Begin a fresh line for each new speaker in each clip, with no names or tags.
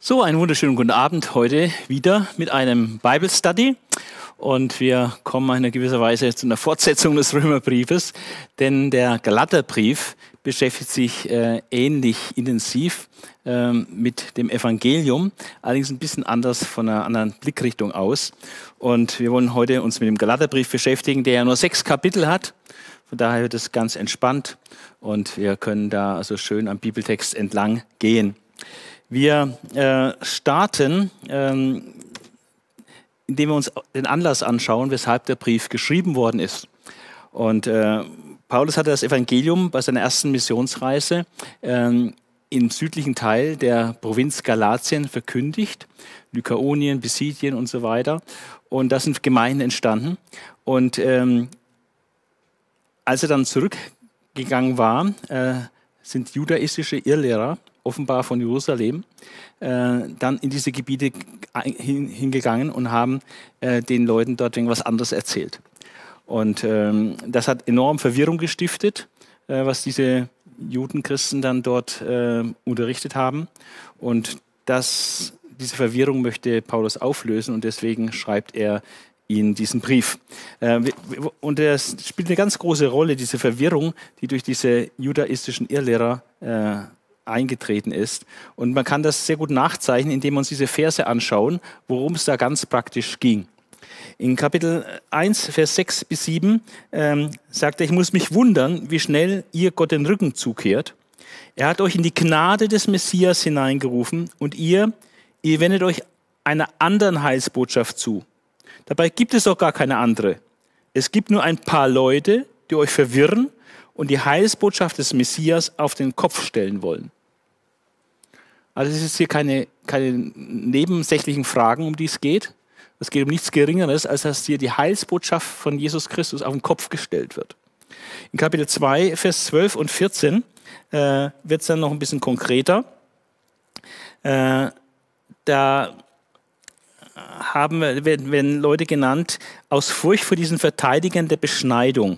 So, einen wunderschönen guten Abend heute wieder mit einem Bible Study. Und wir kommen in gewisser Weise zu einer Fortsetzung des Römerbriefes, denn der Galaterbrief beschäftigt sich ähnlich intensiv mit dem Evangelium, allerdings ein bisschen anders von einer anderen Blickrichtung aus. Und wir wollen heute uns mit dem Galaterbrief beschäftigen, der ja nur 6 Kapitel hat. Von daher wird es ganz entspannt und wir können da also schön am Bibeltext entlang gehen. Wir starten, indem wir uns den Anlass anschauen, weshalb der Brief geschrieben worden ist. Und Paulus hatte das Evangelium bei seiner ersten Missionsreise im südlichen Teil der Provinz Galatien verkündigt, Lykaonien, Pisidien und so weiter. Und da sind Gemeinden entstanden. Und als er dann zurückgegangen war, sind judaistische Irrlehrer, offenbar von Jerusalem, dann in diese Gebiete hingegangen und haben den Leuten dort irgendwas anderes erzählt. Und das hat enorm Verwirrung gestiftet, was diese Judenchristen dann dort unterrichtet haben. Und diese Verwirrung möchte Paulus auflösen und deswegen schreibt er ihnen diesen Brief. Und es spielt eine ganz große Rolle, diese Verwirrung, die durch diese judaistischen Irrlehrer eingetreten ist. Und man kann das sehr gut nachzeichnen, indem wir uns diese Verse anschauen, worum es da ganz praktisch ging. In Kapitel 1, Vers 6 bis 7 sagt er, ich muss mich wundern, wie schnell ihr Gott den Rücken zukehrt. Er hat euch in die Gnade des Messias hineingerufen und ihr wendet euch einer anderen Heilsbotschaft zu. Dabei gibt es doch gar keine andere. Es gibt nur ein paar Leute, die euch verwirren und die Heilsbotschaft des Messias auf den Kopf stellen wollen. Also es ist hier keine nebensächlichen Fragen, um die es geht. Es geht um nichts Geringeres, als dass hier die Heilsbotschaft von Jesus Christus auf den Kopf gestellt wird. In Kapitel 2, Vers 12 und 14 wird es dann noch ein bisschen konkreter. Da werden Leute genannt, aus Furcht vor diesen Verteidigern der Beschneidung.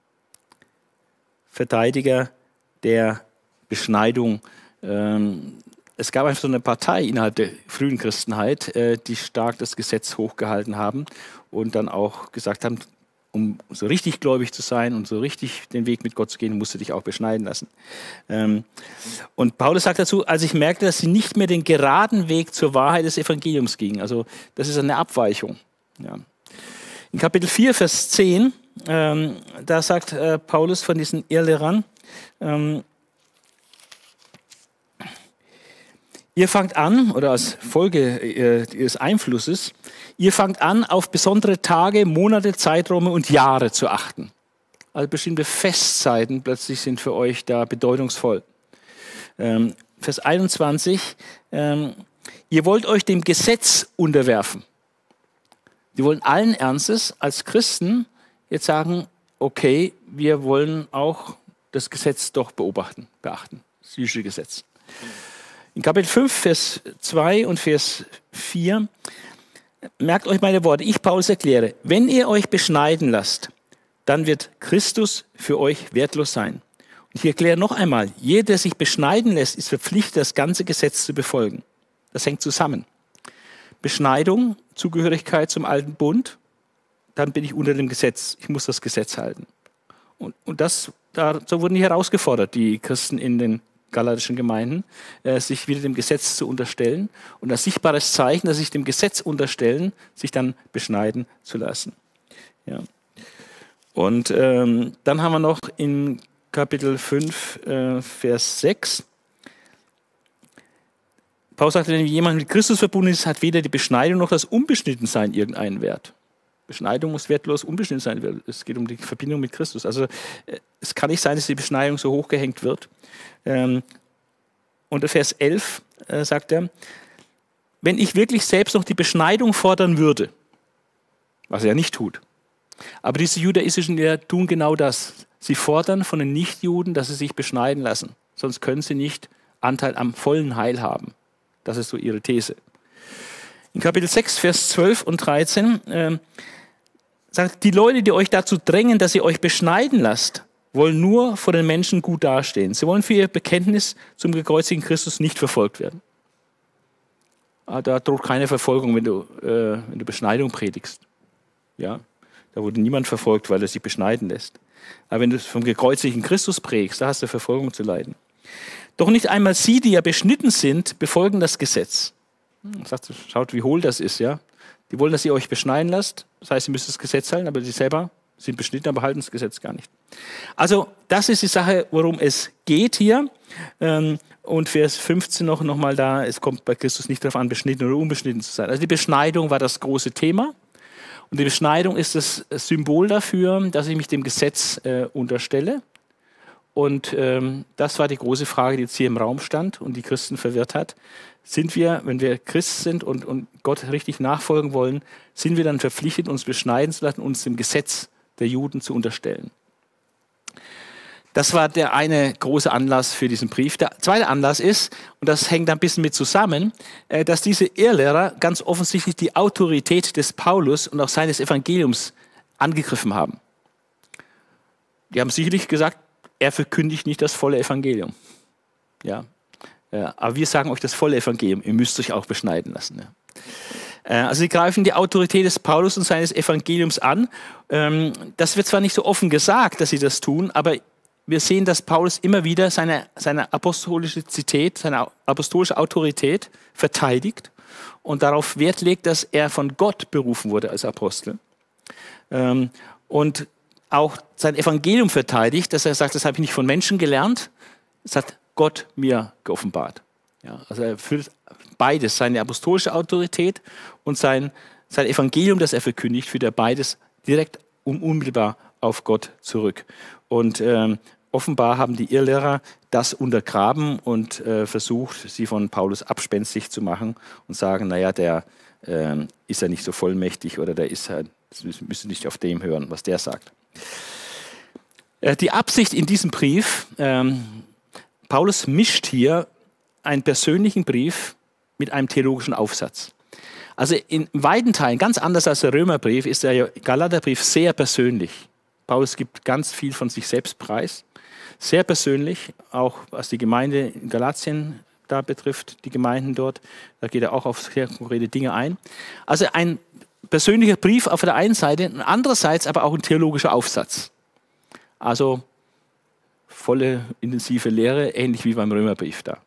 Verteidiger der Beschneidung. Es gab einfach so eine Partei innerhalb der frühen Christenheit, die stark das Gesetz hochgehalten haben und dann auch gesagt haben, um so richtig gläubig zu sein und so richtig den Weg mit Gott zu gehen, musst du dich auch beschneiden lassen. Und Paulus sagt dazu, als ich merkte, dass sie nicht mehr den geraden Weg zur Wahrheit des Evangeliums gingen. Also das ist eine Abweichung. Ja. In Kapitel 4, Vers 10, da sagt Paulus von diesen Irrlehrern, ihr fangt an, oder als Folge ihres Einflusses, ihr fangt an, auf besondere Tage, Monate, Zeiträume und Jahre zu achten. Also bestimmte Festzeiten plötzlich sind für euch da bedeutungsvoll. Vers 21, ihr wollt euch dem Gesetz unterwerfen. Die wollen allen Ernstes als Christen jetzt sagen, okay, wir wollen auch das Gesetz doch beachten, das jüdische Gesetz. In Kapitel 5, Vers 2 und Vers 4, merkt euch meine Worte, ich Paulus erkläre, wenn ihr euch beschneiden lasst, dann wird Christus für euch wertlos sein. Und ich erkläre noch einmal, jeder, der sich beschneiden lässt, ist verpflichtet, das ganze Gesetz zu befolgen. Das hängt zusammen. Beschneidung, Zugehörigkeit zum alten Bund, dann bin ich unter dem Gesetz, ich muss das Gesetz halten. Und so wurden die herausgefordert, die Christen in den galatischen Gemeinden, sich wieder dem Gesetz zu unterstellen und als sichtbares Zeichen, dass sich dem Gesetz unterstellen, sich dann beschneiden zu lassen. Ja. Und dann haben wir noch in Kapitel 5, Vers 6, Paulus sagte, wenn jemand mit Christus verbunden ist, hat weder die Beschneidung noch das Unbeschnittensein irgendeinen Wert. Beschneidung muss wertlos unbeschnitten sein. Es geht um die Verbindung mit Christus. Also es kann nicht sein, dass die Beschneidung so hochgehängt wird. Unter Vers 11 sagt er, wenn ich wirklich selbst noch die Beschneidung fordern würde, was er ja nicht tut, aber diese judaistischen Lehrer tun genau das. Sie fordern von den Nichtjuden, dass sie sich beschneiden lassen. Sonst können sie nicht Anteil am vollen Heil haben. Das ist so ihre These. In Kapitel 6, Vers 12 und 13 sagt, die Leute, die euch dazu drängen, dass ihr euch beschneiden lasst, wollen nur vor den Menschen gut dastehen. Sie wollen für ihr Bekenntnis zum gekreuzigten Christus nicht verfolgt werden. Da droht keine Verfolgung, wenn du Beschneidung predigst. Ja? Da wurde niemand verfolgt, weil er sich beschneiden lässt. Aber wenn du vom gekreuzigten Christus predigst, da hast du Verfolgung zu leiden. Doch nicht einmal sie, die ja beschnitten sind, befolgen das Gesetz. Sagt, schaut, wie hohl das ist, ja. Die wollen, dass ihr euch beschneiden lasst. Das heißt, ihr müsst das Gesetz halten, aber sie selber sind beschnitten, aber halten das Gesetz gar nicht. Also, das ist die Sache, worum es geht hier. Und Vers 15 noch mal da, es kommt bei Christus nicht darauf an, beschnitten oder unbeschnitten zu sein. Also die Beschneidung war das große Thema. Und die Beschneidung ist das Symbol dafür, dass ich mich dem Gesetz unterstelle. Und das war die große Frage, die jetzt hier im Raum stand und die Christen verwirrt hat. Sind wir, wenn wir Christ sind und Gott richtig nachfolgen wollen, sind wir dann verpflichtet, uns beschneiden zu lassen, uns dem Gesetz der Juden zu unterstellen? Das war der eine große Anlass für diesen Brief. Der zweite Anlass ist, und das hängt ein bisschen mit zusammen, dass diese Irrlehrer ganz offensichtlich die Autorität des Paulus und auch seines Evangeliums angegriffen haben. Die haben sicherlich gesagt, er verkündigt nicht das volle Evangelium. Ja. Aber wir sagen euch das volle Evangelium, ihr müsst euch auch beschneiden lassen. Ja. Also sie greifen die Autorität des Paulus und seines Evangeliums an. Das wird zwar nicht so offen gesagt, dass sie das tun, aber wir sehen, dass Paulus immer wieder seine apostolische Autorität verteidigt und darauf Wert legt, dass er von Gott berufen wurde als Apostel. Und auch sein Evangelium verteidigt, dass er sagt, das habe ich nicht von Menschen gelernt, das hat Gott mir geoffenbart. Ja, also er führt beides, seine apostolische Autorität und sein Evangelium, das er verkündigt, führt er beides direkt unmittelbar auf Gott zurück. Und offenbar haben die Irrlehrer das untergraben und versucht, sie von Paulus abspenstig zu machen und sagen, naja, der ist ja nicht so vollmächtig oder der ist halt, müsst ihr nicht auf dem hören, was der sagt. Die Absicht in diesem Brief, Paulus mischt hier einen persönlichen Brief mit einem theologischen Aufsatz. Also in weiten Teilen, ganz anders als der Römerbrief, ist der Galaterbrief sehr persönlich. Paulus gibt ganz viel von sich selbst preis. Sehr persönlich, auch was die Gemeinde in Galatien da betrifft, die Gemeinden dort. Da geht er auch auf sehr konkrete Dinge ein. Also ein persönlicher Brief auf der einen Seite, und andererseits aber auch ein theologischer Aufsatz. Also volle intensive Lehre, ähnlich wie beim Römerbrief da.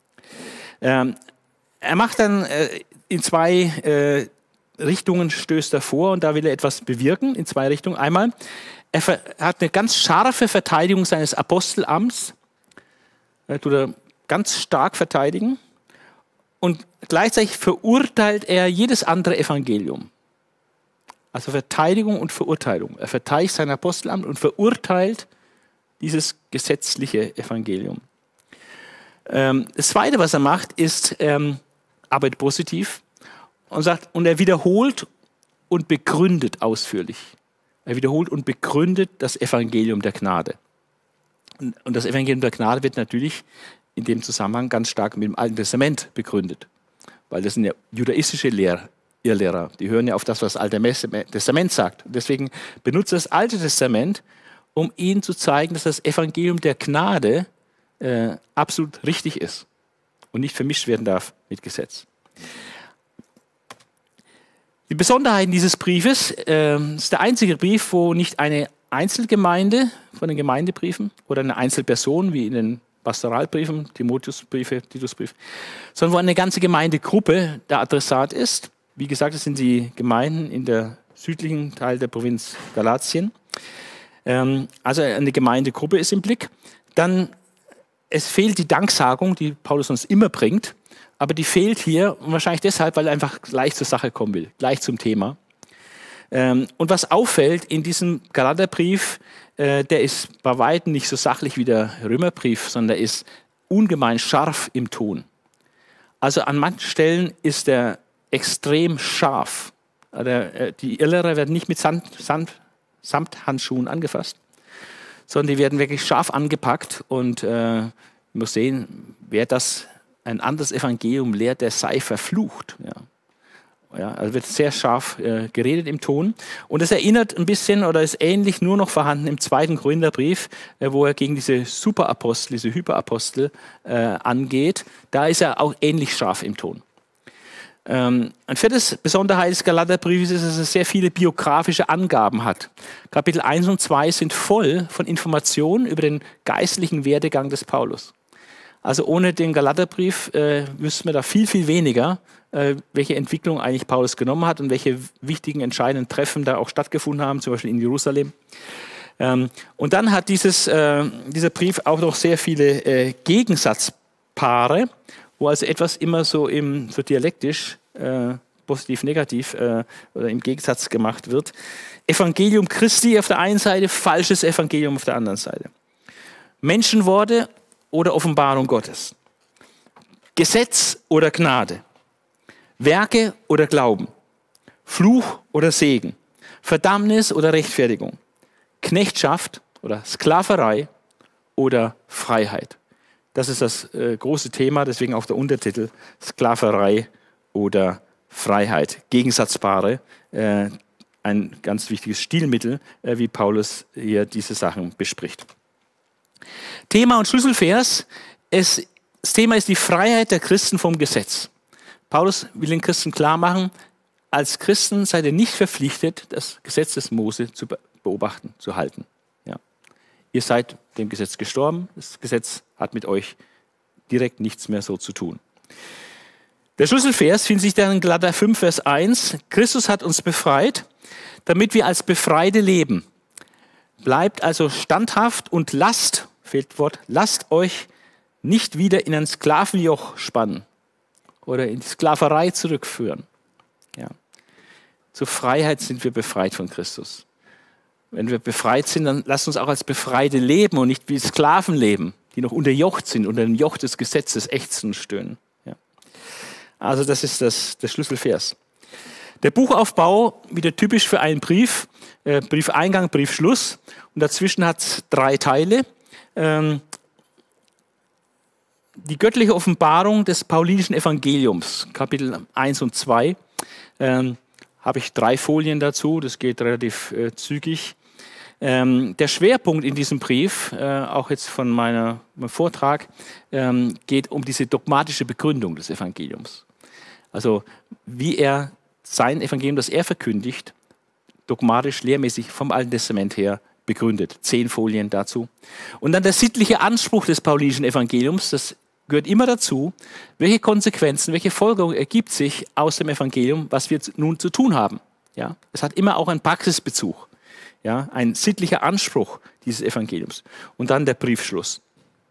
Er macht dann in zwei Richtungen, stößt er vor und da will er etwas bewirken, in zwei Richtungen. Einmal, er hat eine ganz scharfe Verteidigung seines Apostelamts, tut er ganz stark verteidigen und gleichzeitig verurteilt er jedes andere Evangelium. Also Verteidigung und Verurteilung. Er verteidigt sein Apostelamt und verurteilt dieses gesetzliche Evangelium. Das Zweite, was er macht, ist, arbeitet positiv und sagt, und er wiederholt und begründet ausführlich. Er wiederholt und begründet das Evangelium der Gnade. Und das Evangelium der Gnade wird natürlich in dem Zusammenhang ganz stark mit dem Alten Testament begründet. Weil das sind ja judaistische Irrlehrer. Die hören ja auf das, was das Alte Testament sagt. Und deswegen benutzt das Alte Testament, um ihnen zu zeigen, dass das Evangelium der Gnade absolut richtig ist und nicht vermischt werden darf mit Gesetz. Die Besonderheit dieses Briefes ist der einzige Brief, wo nicht eine Einzelgemeinde von den Gemeindebriefen oder eine Einzelperson wie in den Pastoralbriefen, Timotheusbriefe, Titusbriefe, sondern wo eine ganze Gemeindegruppe der Adressat ist. Wie gesagt, das sind die Gemeinden in der südlichen Teil der Provinz Galatien. Also eine Gemeindegruppe ist im Blick. Dann, es fehlt die Danksagung, die Paulus uns immer bringt, aber die fehlt hier und wahrscheinlich deshalb, weil er einfach gleich zur Sache kommen will, gleich zum Thema. Und was auffällt in diesem Galaterbrief, der ist bei weitem nicht so sachlich wie der Römerbrief, sondern der ist ungemein scharf im Ton. Also an manchen Stellen ist er extrem scharf. Die Irrlehrer werden nicht mit Samthandschuhen angefasst, sondern die werden wirklich scharf angepackt und man muss sehen, wer das ein anderes Evangelium lehrt, der sei verflucht. Ja, also wird sehr scharf geredet im Ton. Und es erinnert ein bisschen oder ist ähnlich nur noch vorhanden im 2. Korintherbrief, wo er gegen diese Superapostel, diese Hyperapostel angeht. Da ist er auch ähnlich scharf im Ton. Ein viertes Besonderheit des Galaterbriefes ist, dass es sehr viele biografische Angaben hat. Kapitel 1 und 2 sind voll von Informationen über den geistlichen Werdegang des Paulus. Also ohne den Galaterbrief wüssten wir da viel, viel weniger, welche Entwicklung eigentlich Paulus genommen hat und welche wichtigen, entscheidenden Treffen da auch stattgefunden haben, zum Beispiel in Jerusalem. Und dann hat dieser Brief auch noch sehr viele Gegensatzpaare, wo also etwas immer so dialektisch, positiv, negativ oder im Gegensatz gemacht wird. Evangelium Christi auf der einen Seite, falsches Evangelium auf der anderen Seite. Menschenworte oder Offenbarung Gottes. Gesetz oder Gnade. Werke oder Glauben. Fluch oder Segen. Verdammnis oder Rechtfertigung. Knechtschaft oder Sklaverei oder Freiheit. Das ist das große Thema, deswegen auch der Untertitel Sklaverei oder Freiheit. Gegensatzpaare, ein ganz wichtiges Stilmittel, wie Paulus hier diese Sachen bespricht. Thema und Schlüsselvers, das Thema ist die Freiheit der Christen vom Gesetz. Paulus will den Christen klar machen, als Christen seid ihr nicht verpflichtet, das Gesetz des Mose zu beobachten, zu halten. Ja. Ihr seid dem Gesetz gestorben, das Gesetz hat mit euch direkt nichts mehr so zu tun. Der Schlüsselvers findet sich dann in Galater 5, Vers 1. Christus hat uns befreit, damit wir als Befreite leben. Bleibt also standhaft und lasst euch nicht wieder in ein Sklavenjoch spannen oder in die Sklaverei zurückführen. Ja. Zur Freiheit sind wir befreit von Christus. Wenn wir befreit sind, dann lasst uns auch als Befreite leben und nicht wie Sklaven leben, die noch unterjocht sind, unter dem Joch des Gesetzes ächzen und stöhnen. Ja. Also das ist der Schlüsselvers. Der Buchaufbau, wieder typisch für einen Brief, Briefeingang, Briefschluss. Und dazwischen hat es 3 Teile. Die göttliche Offenbarung des paulinischen Evangeliums, Kapitel 1 und 2, habe ich 3 Folien dazu, das geht relativ zügig. Der Schwerpunkt in diesem Brief, auch jetzt von meinem Vortrag, geht um diese dogmatische Begründung des Evangeliums. Also wie er sein Evangelium, das er verkündigt, dogmatisch, lehrmäßig vom Alten Testament her begründet. 10 Folien dazu. Und dann der sittliche Anspruch des paulinischen Evangeliums, das gehört immer dazu, welche Konsequenzen, welche Folgerung ergibt sich aus dem Evangelium, was wir nun zu tun haben. Ja? Es hat immer auch einen Praxisbezug, ja? Ein sittlicher Anspruch dieses Evangeliums. Und dann der Briefschluss.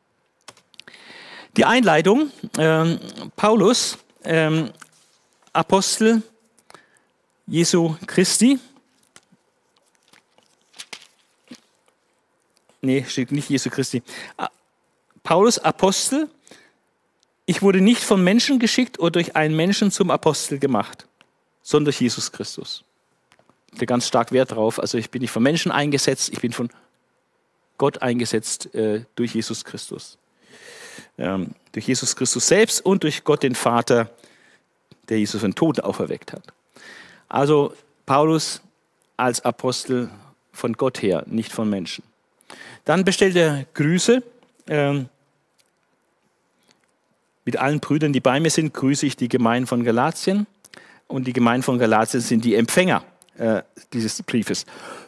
Die Einleitung, Paulus, Apostel Jesu Christi. Nee, steht nicht Jesu Christi. Paulus, Apostel. Ich wurde nicht von Menschen geschickt oder durch einen Menschen zum Apostel gemacht, sondern durch Jesus Christus. Ich lege ganz stark Wert darauf. Also ich bin nicht von Menschen eingesetzt, ich bin von Gott eingesetzt durch Jesus Christus. Durch Jesus Christus selbst und durch Gott den Vater, der Jesus von Toten auferweckt hat. Also Paulus als Apostel von Gott her, nicht von Menschen. Dann bestellt er Grüße. Mit allen Brüdern, die bei mir sind, grüße ich die Gemeinden von Galatien. Und die Gemeinden von Galatien sind die Empfänger dieses Briefes.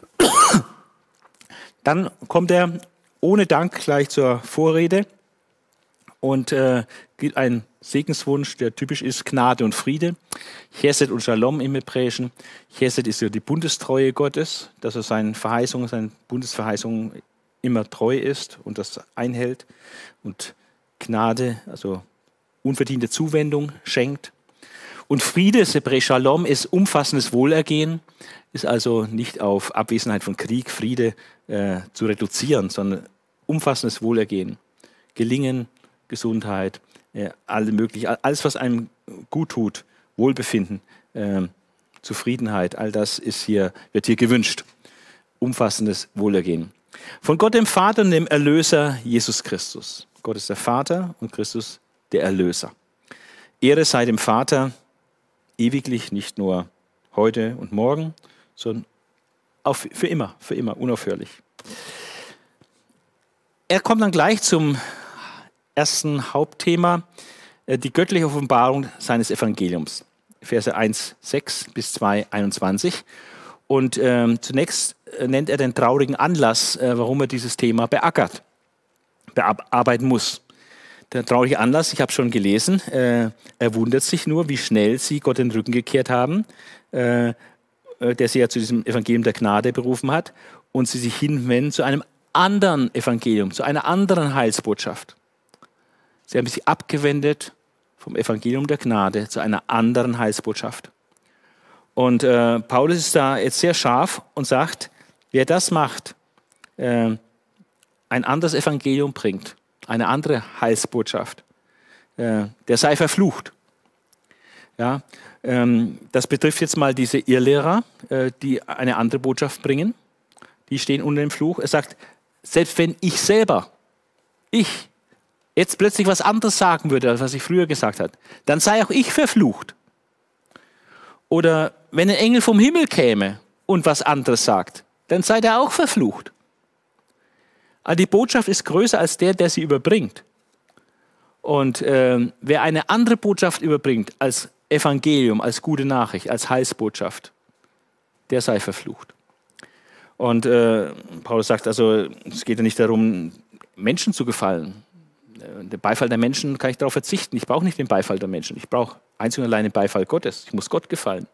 Dann kommt er ohne Dank gleich zur Vorrede und gibt einen Segenswunsch, der typisch ist, Gnade und Friede. Chesed und Shalom im Hebräischen. Chesed ist ja die Bundestreue Gottes, dass er seinen Bundesverheißungen immer treu ist und das einhält. Und Gnade, also unverdiente Zuwendung schenkt. Und Friede, das hebräische Shalom, ist umfassendes Wohlergehen, ist also nicht auf Abwesenheit von Krieg, Friede zu reduzieren, sondern umfassendes Wohlergehen. Gelingen, Gesundheit, alles, was einem gut tut, Wohlbefinden, Zufriedenheit, all das wird hier gewünscht. Umfassendes Wohlergehen. Von Gott dem Vater und dem Erlöser Jesus Christus. Gott ist der Vater und Christus der Erlöser. Ehre sei dem Vater ewiglich, nicht nur heute und morgen, sondern für immer, unaufhörlich. Er kommt dann gleich zum ersten Hauptthema, die göttliche Offenbarung seines Evangeliums. Verse 1,6 bis 2,21. Und zunächst nennt er den traurigen Anlass, warum er dieses Thema bearbeiten muss. Der traurige Anlass, ich habe schon gelesen, er wundert sich nur, wie schnell sie Gott den Rücken gekehrt haben, der sie ja zu diesem Evangelium der Gnade berufen hat, und sie sich hinwenden zu einem anderen Evangelium, zu einer anderen Heilsbotschaft. Sie haben sich abgewendet vom Evangelium der Gnade zu einer anderen Heilsbotschaft. Und Paulus ist da jetzt sehr scharf und sagt, wer das macht, ein anderes Evangelium bringt, eine andere Heilsbotschaft, der sei verflucht. Ja, das betrifft jetzt mal diese Irrlehrer, die eine andere Botschaft bringen. Die stehen unter dem Fluch. Er sagt, selbst wenn ich selber, jetzt plötzlich was anderes sagen würde, als was ich früher gesagt habe, dann sei auch ich verflucht. Oder wenn ein Engel vom Himmel käme und was anderes sagt, dann sei der auch verflucht. Also die Botschaft ist größer als der sie überbringt. Und wer eine andere Botschaft überbringt als Evangelium, als gute Nachricht, als Heilsbotschaft, der sei verflucht. Und Paulus sagt also, es geht ja nicht darum, Menschen zu gefallen. Den Beifall der Menschen kann ich darauf verzichten. Ich brauche nicht den Beifall der Menschen. Ich brauche einzig und allein den Beifall Gottes. Ich muss Gott gefallen.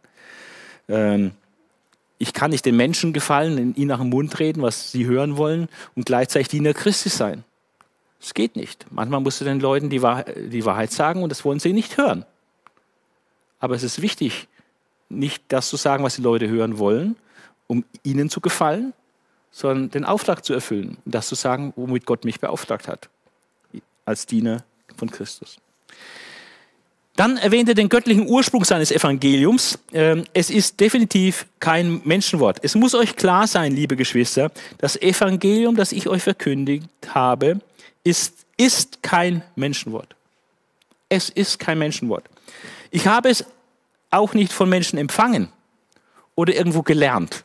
Ich kann nicht den Menschen gefallen, ihnen nach dem Mund reden, was sie hören wollen, und gleichzeitig Diener Christi sein. Das geht nicht. Manchmal musst du den Leuten die Wahrheit sagen und das wollen sie nicht hören. Aber es ist wichtig, nicht das zu sagen, was die Leute hören wollen, um ihnen zu gefallen, sondern den Auftrag zu erfüllen und das zu sagen, womit Gott mich beauftragt hat, als Diener von Christus. Dann erwähnt er den göttlichen Ursprung seines Evangeliums. Es ist definitiv kein Menschenwort. Es muss euch klar sein, liebe Geschwister, das Evangelium, das ich euch verkündigt habe, ist kein Menschenwort. Es ist kein Menschenwort. Ich habe es auch nicht von Menschen empfangen oder irgendwo gelernt.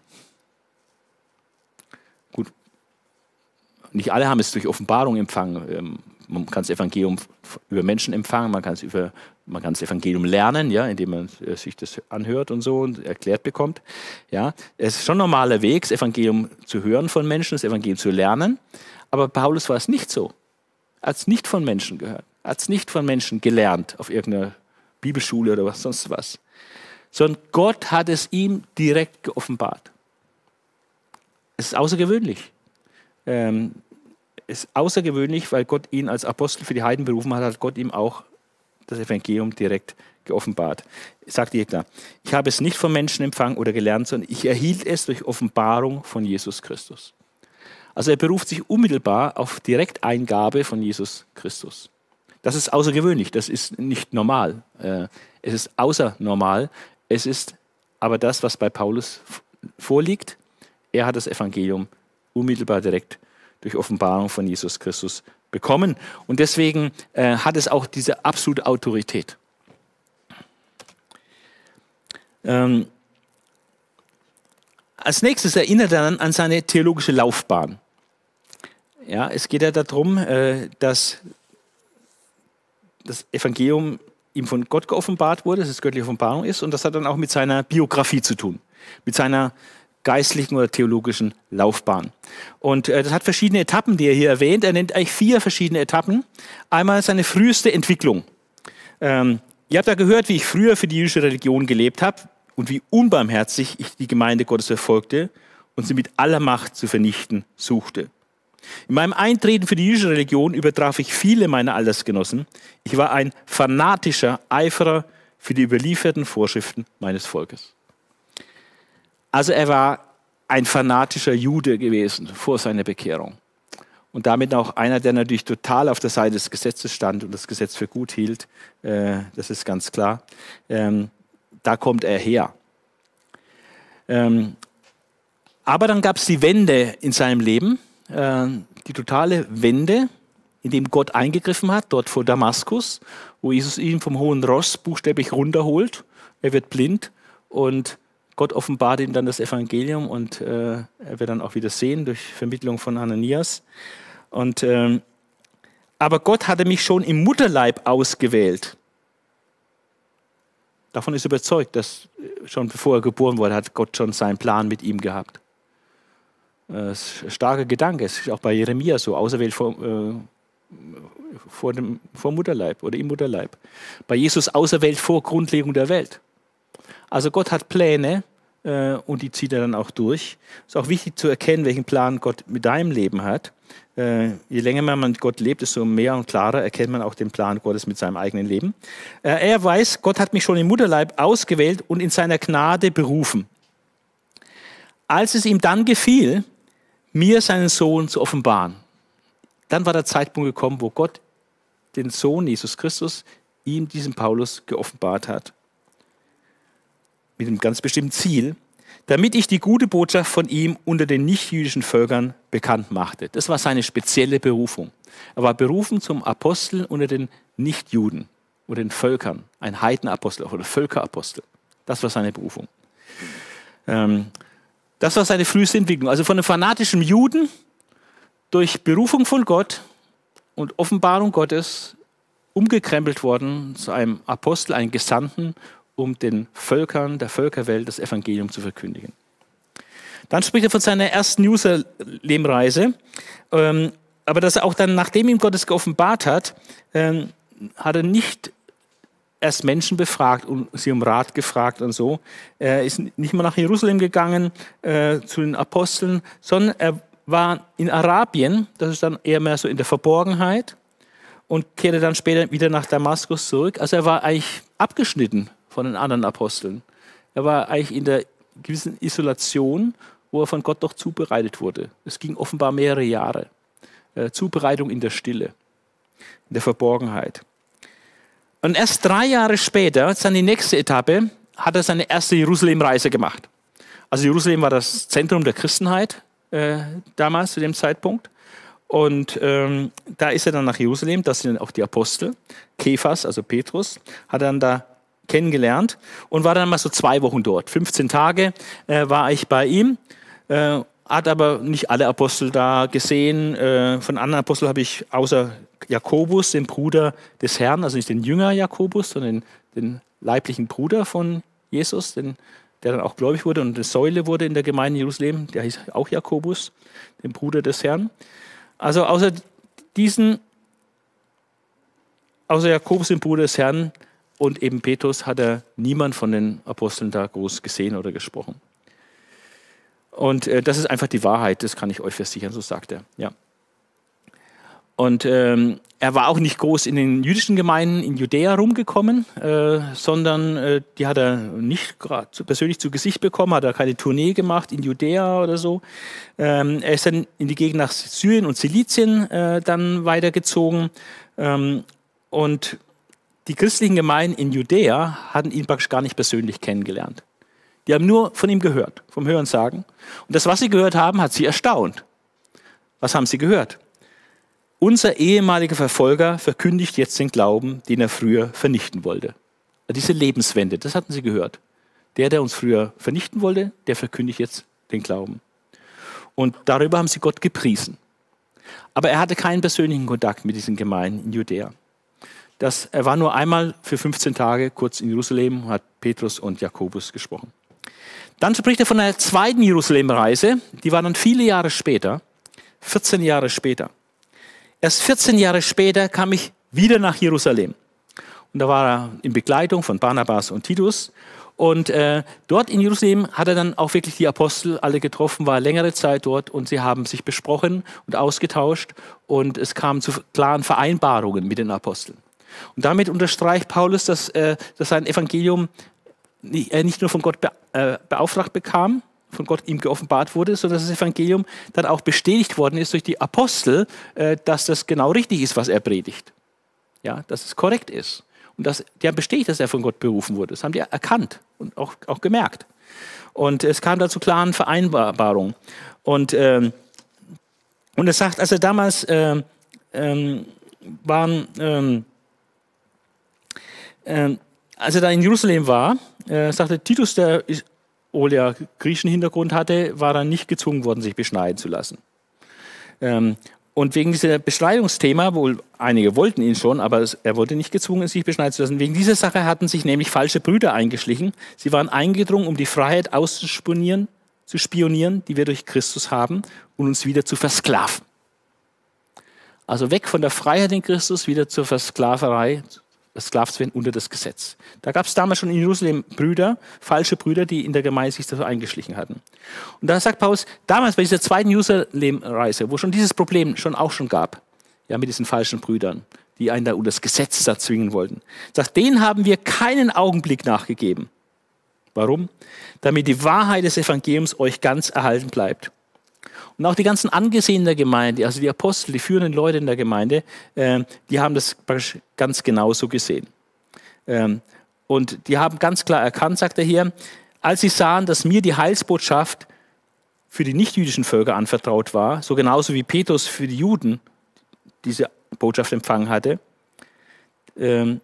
Gut, nicht alle haben es durch Offenbarung empfangen. Man kann das Evangelium über Menschen empfangen, man kann das Evangelium lernen, ja, indem man sich das anhört und so und erklärt bekommt. Ja. Es ist schon ein normaler Weg, das Evangelium zu hören von Menschen, das Evangelium zu lernen. Aber Paulus war es nicht so. Er hat es nicht von Menschen gehört. Er hat es nicht von Menschen gelernt auf irgendeiner Bibelschule oder was sonst was. Sondern Gott hat es ihm direkt geoffenbart. Es ist außergewöhnlich. Es ist außergewöhnlich, weil Gott ihn als Apostel für die Heiden berufen hat, hat Gott ihm auch das Evangelium direkt geoffenbart. Sagt Jegner, ich habe es nicht von Menschen empfangen oder gelernt, sondern ich erhielt es durch Offenbarung von Jesus Christus. Also er beruft sich unmittelbar auf Direkteingabe von Jesus Christus. Das ist außergewöhnlich, das ist nicht normal. Es ist außernormal, es ist aber das, was bei Paulus vorliegt. Er hat das Evangelium unmittelbar direkt durch Offenbarung von Jesus Christus bekommen. Und deswegen hat es auch diese absolute Autorität. Als nächstes erinnert er dann an seine theologische Laufbahn. Ja, es geht ja darum, dass das Evangelium ihm von Gott geoffenbart wurde, dass es göttliche Offenbarung ist, und das hat dann auch mit seiner Biografie zu tun, mit seiner geistlichen oder theologischen Laufbahn. Und das hat verschiedene Etappen, die er hier erwähnt. Er nennt eigentlich 4 verschiedene Etappen. Einmal seine früheste Entwicklung. Ihr habt ja gehört, wie ich früher für die jüdische Religion gelebt habe und wie unbarmherzig ich die Gemeinde Gottes verfolgte und sie mit aller Macht zu vernichten suchte. In meinem Eintreten für die jüdische Religion übertraf ich viele meiner Altersgenossen. Ich war ein fanatischer Eiferer für die überlieferten Vorschriften meines Volkes. Also er war ein fanatischer Jude gewesen vor seiner Bekehrung. Und damit auch einer, der natürlich total auf der Seite des Gesetzes stand und das Gesetz für gut hielt. Das ist ganz klar. Da kommt er her. Aber dann gab es die Wende in seinem Leben. Die totale Wende, in dem Gott eingegriffen hat, dort vor Damaskus, wo Jesus ihn vom hohen Ross buchstäblich runterholt. Er wird blind und Gott offenbart ihm dann das Evangelium und er wird dann auch wieder sehen durch Vermittlung von Ananias. Aber Gott hatte mich schon im Mutterleib ausgewählt. Davon ist er überzeugt, dass schon bevor er geboren wurde, hat Gott schon seinen Plan mit ihm gehabt. Das ist ein starker Gedanke. Es ist auch bei Jeremia so, auserwählt vor Mutterleib oder im Mutterleib. Bei Jesus auserwählt vor Grundlegung der Welt. Also Gott hat Pläne und die zieht er dann auch durch. Es ist auch wichtig zu erkennen, welchen Plan Gott mit deinem Leben hat. Je länger man mit Gott lebt, desto mehr und klarer erkennt man auch den Plan Gottes mit seinem eigenen Leben. Er weiß, Gott hat mich schon im Mutterleib ausgewählt und in seiner Gnade berufen. Als es ihm dann gefiel, mir seinen Sohn zu offenbaren, dann war der Zeitpunkt gekommen, wo Gott den Sohn Jesus Christus ihm, diesem Paulus, geoffenbart hat. Mit einem ganz bestimmten Ziel, damit ich die gute Botschaft von ihm unter den nichtjüdischen Völkern bekannt machte. Das war seine spezielle Berufung. Er war berufen zum Apostel unter den Nichtjuden oder den Völkern, ein Heidenapostel oder Völkerapostel. Das war seine Berufung. Das war seine früheste Entwicklung. Also von einem fanatischen Juden durch Berufung von Gott und Offenbarung Gottes umgekrempelt worden zu einem Apostel, einem Gesandten, um den Völkern der Völkerwelt das Evangelium zu verkündigen. Dann spricht er von seiner ersten Jerusalem-Reise, aber dass er auch dann, nachdem ihm Gott es geoffenbart hat, hat er nicht erst Menschen befragt und sie um Rat gefragt und so. Er ist nicht mal nach Jerusalem gegangen zu den Aposteln, sondern er war in Arabien, das ist dann eher mehr so in der Verborgenheit, und kehrte dann später wieder nach Damaskus zurück. Also er war eigentlich abgeschnitten von den anderen Aposteln. Er war eigentlich in der gewissen Isolation, wo er von Gott doch zubereitet wurde. Es ging offenbar mehrere Jahre. Zubereitung in der Stille, in der Verborgenheit. Und erst 3 Jahre später, das ist dann die nächste Etappe, hat er seine erste Jerusalem-Reise gemacht. Also Jerusalem war das Zentrum der Christenheit damals, zu dem Zeitpunkt. Und da ist er dann nach Jerusalem, das sind auch die Apostel. Kephas, also Petrus, hat er dann da kennengelernt und war dann mal so 2 Wochen dort. 15 Tage war ich bei ihm, hat aber nicht alle Apostel da gesehen. Von anderen Aposteln habe ich außer Jakobus, den Bruder des Herrn, also nicht den Jünger Jakobus, sondern den leiblichen Bruder von Jesus, der dann auch gläubig wurde und eine Säule wurde in der Gemeinde Jerusalem, der hieß auch Jakobus, den Bruder des Herrn. Also außer Jakobus, den Bruder des Herrn, und eben Petrus hat er niemand von den Aposteln da groß gesehen oder gesprochen. Und das ist einfach die Wahrheit, das kann ich euch versichern, so sagt er. Ja. Und er war auch nicht groß in den jüdischen Gemeinden in Judäa rumgekommen, sondern die hat er nicht persönlich zu Gesicht bekommen, hat er keine Tournee gemacht in Judäa oder so. Er ist dann in die Gegend nach Syrien und Silizien dann weitergezogen. Und die christlichen Gemeinden in Judäa hatten ihn praktisch gar nicht persönlich kennengelernt. Die haben nur von ihm gehört, vom Hörensagen. Und das, was sie gehört haben, hat sie erstaunt. Was haben sie gehört? Unser ehemaliger Verfolger verkündigt jetzt den Glauben, den er früher vernichten wollte. Diese Lebenswende, das hatten sie gehört. Der uns früher vernichten wollte, der verkündigt jetzt den Glauben. Und darüber haben sie Gott gepriesen. Aber er hatte keinen persönlichen Kontakt mit diesen Gemeinden in Judäa. Er war nur einmal für 15 Tage kurz in Jerusalem und hat Petrus und Jakobus gesprochen. Dann spricht er von einer zweiten Jerusalem-Reise, die war dann viele Jahre später, 14 Jahre später. Erst 14 Jahre später kam ich wieder nach Jerusalem. Und da war er in Begleitung von Barnabas und Titus. Und dort in Jerusalem hat er dann auch wirklich die Apostel alle getroffen, war längere Zeit dort und sie haben sich besprochen und ausgetauscht und es kam zu klaren Vereinbarungen mit den Aposteln. Und damit unterstreicht Paulus, dass sein Evangelium nicht nur von Gott beauftragt bekam, von Gott ihm geoffenbart wurde, sondern dass das Evangelium dann auch bestätigt worden ist durch die Apostel, dass das genau richtig ist, was er predigt. Ja, dass es korrekt ist. Und die haben bestätigt, dass er von Gott berufen wurde. Das haben die erkannt und auch gemerkt. Und es kam da zu klaren Vereinbarungen. Und er sagt, als er damals als er da in Jerusalem war, sagte Titus, der obwohl griechischen Hintergrund hatte, war er nicht gezwungen worden, sich beschneiden zu lassen. Und wegen dieser Beschneidungsthema, wohl einige wollten ihn schon, aber er wurde nicht gezwungen, sich beschneiden zu lassen. Wegen dieser Sache hatten sich nämlich falsche Brüder eingeschlichen. Sie waren eingedrungen, um die Freiheit auszuspionieren, die wir durch Christus haben, und uns wieder zu versklaven. Also weg von der Freiheit in Christus, wieder zur Versklaverei, versklavt werden unter das Gesetz. Da gab es damals schon in Jerusalem Brüder, falsche Brüder, die in der Gemeinde sich so eingeschlichen hatten. Und da sagt Paulus, damals bei dieser zweiten Jerusalem-Reise, wo schon dieses Problem auch schon gab, ja, mit diesen falschen Brüdern, die einen da unter das Gesetz da zwingen wollten, sagt, denen haben wir keinen Augenblick nachgegeben. Warum? Damit die Wahrheit des Evangeliums euch ganz erhalten bleibt. Und auch die ganzen Angesehenen der Gemeinde, also die Apostel, die führenden Leute in der Gemeinde, die haben das ganz genauso gesehen. Und die haben ganz klar erkannt, sagt er hier, als sie sahen, dass mir die Heilsbotschaft für die nichtjüdischen Völker anvertraut war, so genauso wie Petrus für die Juden diese Botschaft empfangen hatte, dann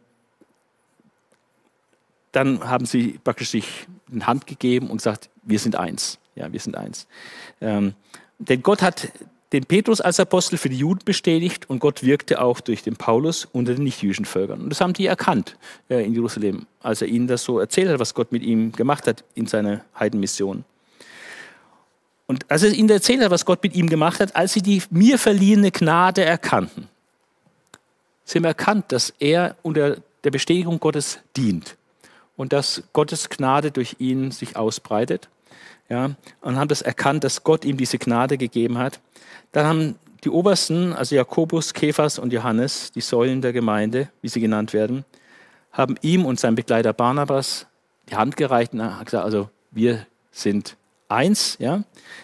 haben sie praktisch sich in Hand gegeben und gesagt, wir sind eins. Ja, wir sind eins. Denn Gott hat den Petrus als Apostel für die Juden bestätigt und Gott wirkte auch durch den Paulus unter den nichtjüdischen Völkern. Und das haben die erkannt in Jerusalem, als er ihnen das so erzählt hat, was Gott mit ihm gemacht hat in seiner Heidenmission. Und als er ihnen erzählt hat, was Gott mit ihm gemacht hat, als sie die mir verliehene Gnade erkannten, sie haben erkannt, dass er unter der Bestätigung Gottes dient und dass Gottes Gnade durch ihn sich ausbreitet. Ja, und haben das erkannt, dass Gott ihm diese Gnade gegeben hat. Dann haben die Obersten, also Jakobus, Kephas und Johannes, die Säulen der Gemeinde, wie sie genannt werden, haben ihm und seinem Begleiter Barnabas die Hand gereicht und haben gesagt, also wir sind eins, ja,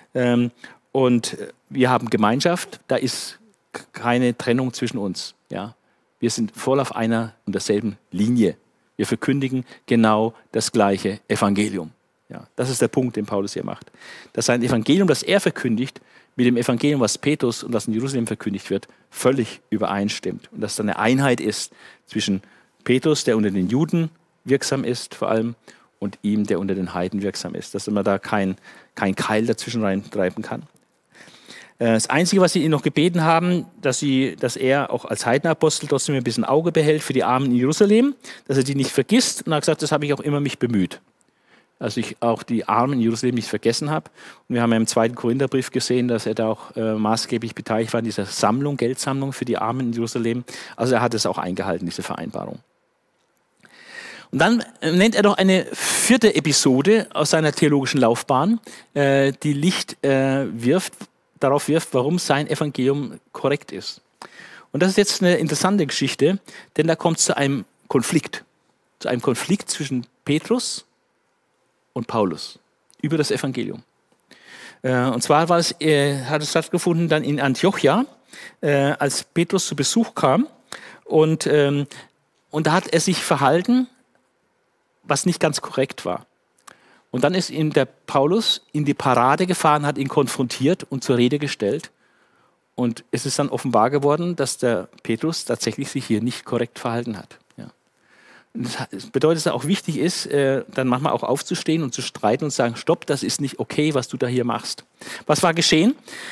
und wir haben Gemeinschaft, da ist keine Trennung zwischen uns. Ja. Wir sind voll auf einer und derselben Linie. Wir verkündigen genau das gleiche Evangelium. Ja, das ist der Punkt, den Paulus hier macht. Dass sein Evangelium, das er verkündigt, mit dem Evangelium, was Petrus und was in Jerusalem verkündigt wird, völlig übereinstimmt. Und dass da eine Einheit ist zwischen Petrus, der unter den Juden wirksam ist vor allem, und ihm, der unter den Heiden wirksam ist. Dass man da kein Keil dazwischen reintreiben kann. Das Einzige, was sie ihn noch gebeten haben, dass er auch als Heidenapostel trotzdem ein bisschen Auge behält für die Armen in Jerusalem, dass er die nicht vergisst. Und er hat gesagt, das habe ich auch immer mich bemüht. Also ich auch die Armen in Jerusalem nicht vergessen habe. Und wir haben ja im 2. Korintherbrief gesehen, dass er da auch maßgeblich beteiligt war in dieser Sammlung, Geldsammlung für die Armen in Jerusalem. Also er hat es auch eingehalten, diese Vereinbarung. Und dann nennt er noch eine 4. Episode aus seiner theologischen Laufbahn, die Licht darauf wirft, warum sein Evangelium korrekt ist. Und das ist jetzt eine interessante Geschichte, denn da kommt es zu einem Konflikt zwischen Petrus und Paulus über das Evangelium. Und zwar hat es stattgefunden dann in Antiochia, als Petrus zu Besuch kam. Und da hat er sich verhalten, was nicht ganz korrekt war. Und dann ist ihm der Paulus in die Parade gefahren, hat ihn konfrontiert und zur Rede gestellt. Und es ist dann offenbar geworden, dass der Petrus tatsächlich sich hier nicht korrekt verhalten hat. Das bedeutet, dass es auch wichtig ist, dann manchmal auch aufzustehen und zu streiten und zu sagen, stopp, das ist nicht okay, was du da hier machst. Was war geschehen?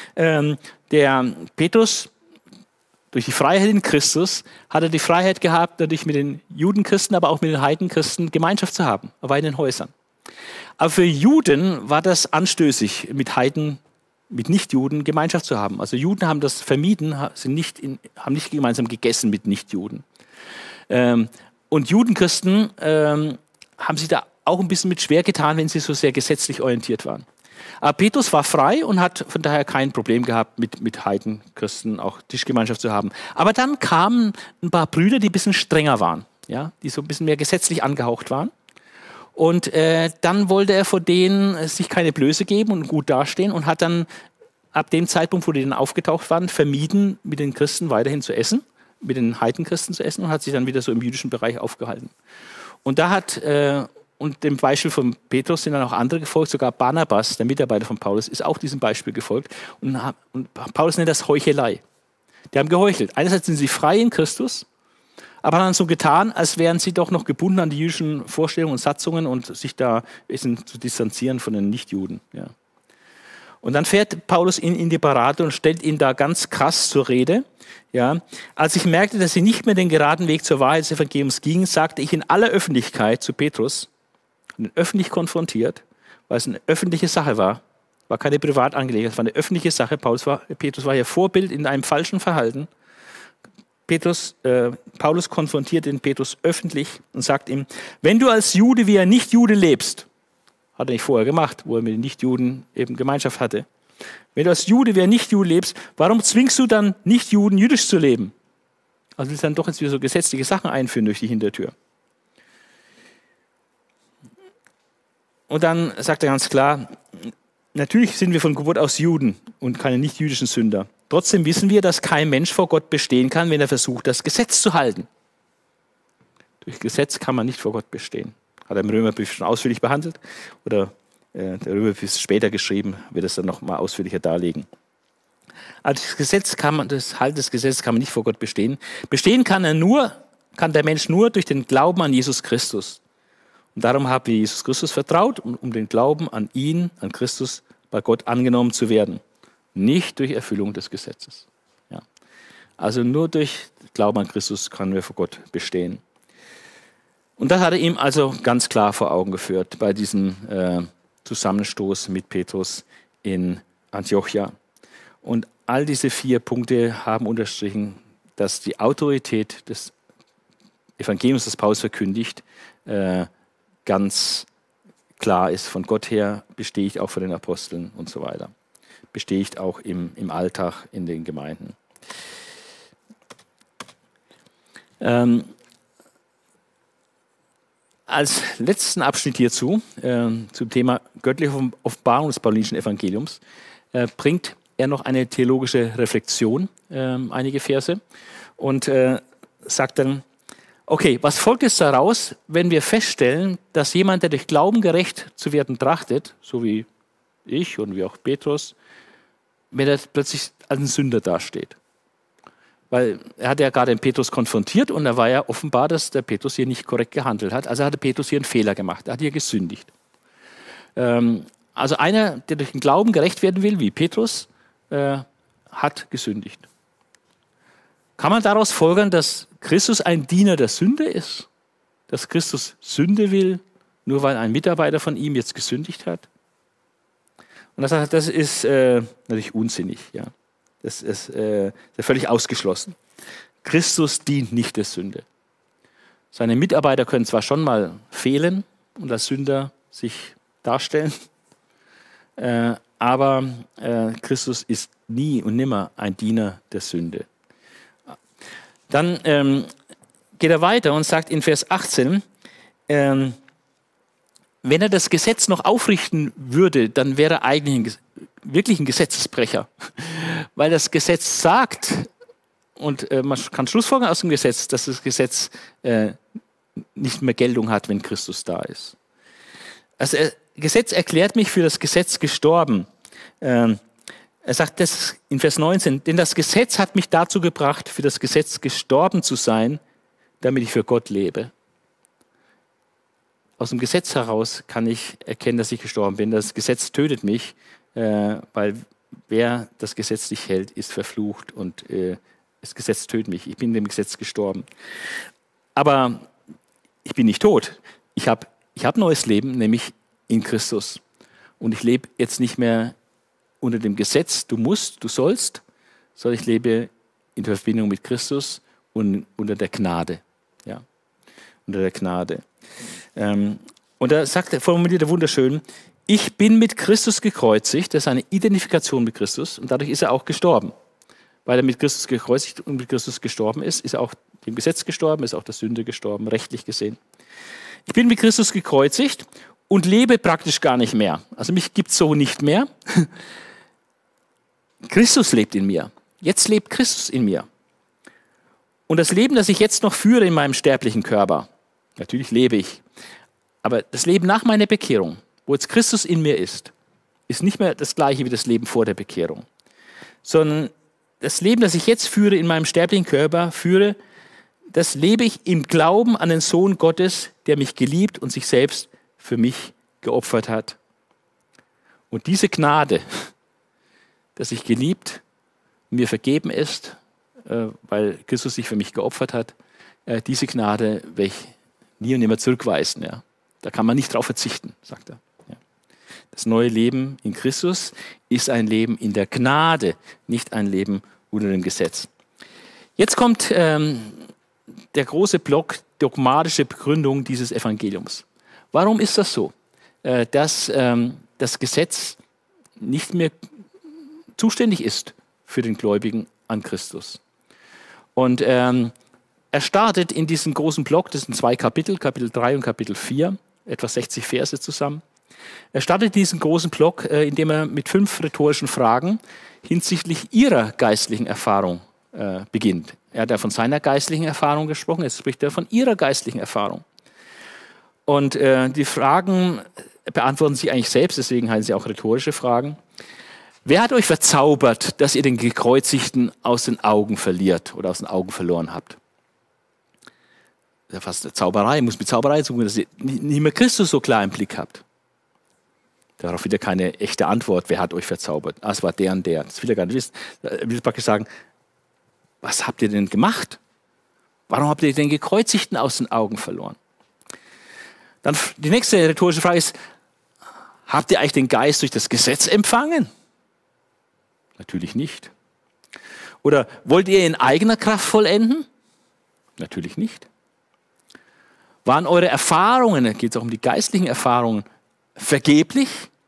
Der Petrus, durch die Freiheit in Christus, hat er die Freiheit gehabt, dadurch mit den Judenchristen, aber auch mit den Heidenchristen Gemeinschaft zu haben. Er war in den Häusern. Aber für Juden war das anstößig, mit Nichtjuden Gemeinschaft zu haben. Also Juden haben das vermieden, haben nicht gemeinsam gegessen mit Nichtjuden. Und Judenchristen haben sich da auch ein bisschen mit schwer getan, wenn sie so sehr gesetzlich orientiert waren. Aber Petrus war frei und hat von daher kein Problem gehabt, mit Heidenchristen auch Tischgemeinschaft zu haben. Aber dann kamen ein paar Brüder, die ein bisschen strenger waren, ja, die so ein bisschen mehr gesetzlich angehaucht waren. Und dann wollte er vor denen sich keine Blöße geben und gut dastehen und hat dann ab dem Zeitpunkt, wo die dann aufgetaucht waren, vermieden, mit den Christen weiterhin zu essen, mit den Heidenchristen zu essen, und hat sich dann wieder so im jüdischen Bereich aufgehalten. Und da und dem Beispiel von Petrus sind dann auch andere gefolgt, sogar Barnabas, der Mitarbeiter von Paulus, ist auch diesem Beispiel gefolgt. Und Paulus nennt das Heuchelei. Die haben geheuchelt. Einerseits sind sie frei in Christus, aber haben dann so getan, als wären sie doch noch gebunden an die jüdischen Vorstellungen und Satzungen und sich da ein bisschen zu distanzieren von den Nichtjuden. Ja. Und dann fährt Paulus ihn in die Parade und stellt ihn da ganz krass zur Rede. Ja, als ich merkte, dass sie nicht mehr den geraden Weg zur Wahrheit des Evangeliums gingen, sagte ich in aller Öffentlichkeit zu Petrus, und ihn öffentlich konfrontiert, weil es eine öffentliche Sache war keine Privatangelegenheit, es war eine öffentliche Sache. Petrus war hier Vorbild in einem falschen Verhalten. Paulus konfrontiert den Petrus öffentlich und sagt ihm, wenn du als Jude wie ein Nicht-Jude lebst, hat er nicht vorher gemacht, wo er mit den Nichtjuden eben Gemeinschaft hatte. Wenn du als Jude wie ein Nicht-Jude lebst, warum zwingst du dann Nichtjuden jüdisch zu leben? Also willst du dann doch jetzt wieder so gesetzliche Sachen einführen durch die Hintertür. Und dann sagt er ganz klar, natürlich sind wir von Geburt aus Juden und keine nicht-jüdischen Sünder. Trotzdem wissen wir, dass kein Mensch vor Gott bestehen kann, wenn er versucht, das Gesetz zu halten. Durch Gesetz kann man nicht vor Gott bestehen. Hat er im Römerbrief schon ausführlich behandelt oder der Römerbrief ist später geschrieben, wird es dann noch mal ausführlicher darlegen. Also das Halten des Gesetzes kann man nicht vor Gott bestehen. Bestehen kann der Mensch nur durch den Glauben an Jesus Christus. Und darum haben wir Jesus Christus vertraut, um den Glauben an ihn, an Christus, bei Gott angenommen zu werden. Nicht durch Erfüllung des Gesetzes. Ja. Also nur durch Glauben an Christus können wir vor Gott bestehen. Und das hat er ihm also ganz klar vor Augen geführt bei diesem Zusammenstoß mit Petrus in Antiochia. Und all diese 4 Punkte haben unterstrichen, dass die Autorität des Evangeliums, das Paulus verkündigt, ganz klar ist. Von Gott her bestätigt auch von den Aposteln und so weiter. Bestätigt auch im Alltag in den Gemeinden. Als letzten Abschnitt hierzu, zum Thema göttliche Offenbarung des paulinischen Evangeliums, bringt er noch eine theologische Reflexion, einige Verse, und sagt dann, okay, was folgt jetzt daraus, wenn wir feststellen, dass jemand, der durch Glauben gerecht zu werden trachtet, so wie ich und wie auch Petrus, wenn er plötzlich als ein Sünder dasteht? Weil er hat ja gerade den Petrus konfrontiert und da war ja offenbar, dass der Petrus hier nicht korrekt gehandelt hat. Also hatte Petrus hier einen Fehler gemacht, er hat hier gesündigt. Also einer, der durch den Glauben gerecht werden will, wie Petrus, hat gesündigt. Kann man daraus folgern, dass Christus ein Diener der Sünde ist? Dass Christus Sünde will, nur weil ein Mitarbeiter von ihm jetzt gesündigt hat? Und das ist natürlich unsinnig. Ja. Das ist völlig ausgeschlossen. Christus dient nicht der Sünde. Seine Mitarbeiter können zwar schon mal fehlen und als Sünder sich darstellen, aber Christus ist nie und nimmer ein Diener der Sünde. Dann geht er weiter und sagt in Vers 18, wenn er das Gesetz noch aufrichten würde, dann wäre er eigentlich wirklich ein Gesetzesbrecher. Weil das Gesetz sagt, und man kann schlussfolgern aus dem Gesetz, dass das Gesetz nicht mehr Geltung hat, wenn Christus da ist. Also Gesetz erklärt mich für das Gesetz gestorben. Er sagt das in Vers 19, denn das Gesetz hat mich dazu gebracht, für das Gesetz gestorben zu sein, damit ich für Gott lebe. Aus dem Gesetz heraus kann ich erkennen, dass ich gestorben bin. Das Gesetz tötet mich, weil wer das Gesetz nicht hält, ist verflucht und das Gesetz tötet mich. Ich bin dem Gesetz gestorben. Aber ich bin nicht tot. Ich hab neues Leben, nämlich in Christus. Und ich lebe jetzt nicht mehr unter dem Gesetz, du musst, du sollst, sondern ich lebe in der Verbindung mit Christus und unter der Gnade. Ja, unter der Gnade. Und da formuliert er wunderschön, ich bin mit Christus gekreuzigt, das ist eine Identifikation mit Christus und dadurch ist er auch gestorben. Weil er mit Christus gekreuzigt und mit Christus gestorben ist er auch dem Gesetz gestorben, ist auch der Sünde gestorben, rechtlich gesehen. Ich bin mit Christus gekreuzigt und lebe praktisch gar nicht mehr. Also mich gibt es so nicht mehr. Christus lebt in mir. Jetzt lebt Christus in mir. Und das Leben, das ich jetzt noch führe in meinem sterblichen Körper, natürlich lebe ich, aber das Leben nach meiner Bekehrung, wo jetzt Christus in mir ist nicht mehr das gleiche wie das Leben vor der Bekehrung, sondern das Leben, das ich jetzt führe in meinem sterblichen Körper, das lebe ich im Glauben an den Sohn Gottes, der mich geliebt und sich selbst für mich geopfert hat. Und diese Gnade, dass ich geliebt, mir vergeben ist, weil Christus sich für mich geopfert hat. Diese Gnade werde ich nie und nimmer zurückweisen. Ja. Da kann man nicht drauf verzichten, sagt er. Ja. Das neue Leben in Christus ist ein Leben in der Gnade, nicht ein Leben unter dem Gesetz. Jetzt kommt der große Block dogmatische Begründung dieses Evangeliums. Warum ist das so, dass das Gesetz nicht mehr zuständig ist für den Gläubigen an Christus? Und er startet in diesem großen Block, das sind 2 Kapitel, Kapitel 3 und Kapitel 4, etwa 60 Verse zusammen. Er startet diesen großen Block, indem er mit 5 rhetorischen Fragen hinsichtlich ihrer geistlichen Erfahrung beginnt. Er hat ja von seiner geistlichen Erfahrung gesprochen, jetzt spricht er von ihrer geistlichen Erfahrung. Und die Fragen beantworten sich eigentlich selbst, deswegen heißen sie auch rhetorische Fragen. Wer hat euch verzaubert, dass ihr den Gekreuzigten aus den Augen verliert oder aus den Augen verloren habt? Das ist fast eine Zauberei, muss mit Zauberei zu tun, dass ihr nicht mehr Christus so klar im Blick habt. Darauf wieder keine echte Antwort, wer hat euch verzaubert? Ah, es war der und der. Das will er gar nicht wissen. Er will praktisch sagen, was habt ihr denn gemacht? Warum habt ihr den Gekreuzigten aus den Augen verloren? Dann die nächste rhetorische Frage ist, habt ihr eigentlich den Geist durch das Gesetz empfangen? Natürlich nicht. Oder wollt ihr in eigener Kraft vollenden? Natürlich nicht. Waren eure Erfahrungen, da geht es auch um die geistlichen Erfahrungen, vergeblich?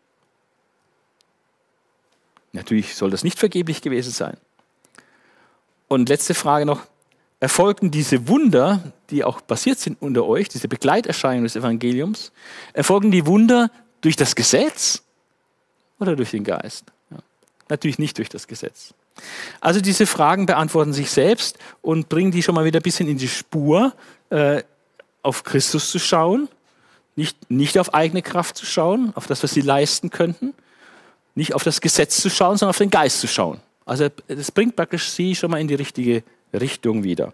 Natürlich soll das nicht vergeblich gewesen sein. Und letzte Frage noch, erfolgten diese Wunder, die auch passiert sind unter euch, diese Begleiterscheinungen des Evangeliums, erfolgen die Wunder durch das Gesetz oder durch den Geist? Ja. Natürlich nicht durch das Gesetz. Also diese Fragen beantworten sich selbst und bringen die schon mal wieder ein bisschen in die Spur, auf Christus zu schauen, nicht auf eigene Kraft zu schauen, auf das, was sie leisten könnten, nicht auf das Gesetz zu schauen, sondern auf den Geist zu schauen. Also das bringt praktisch sie schon mal in die richtige Richtung wieder.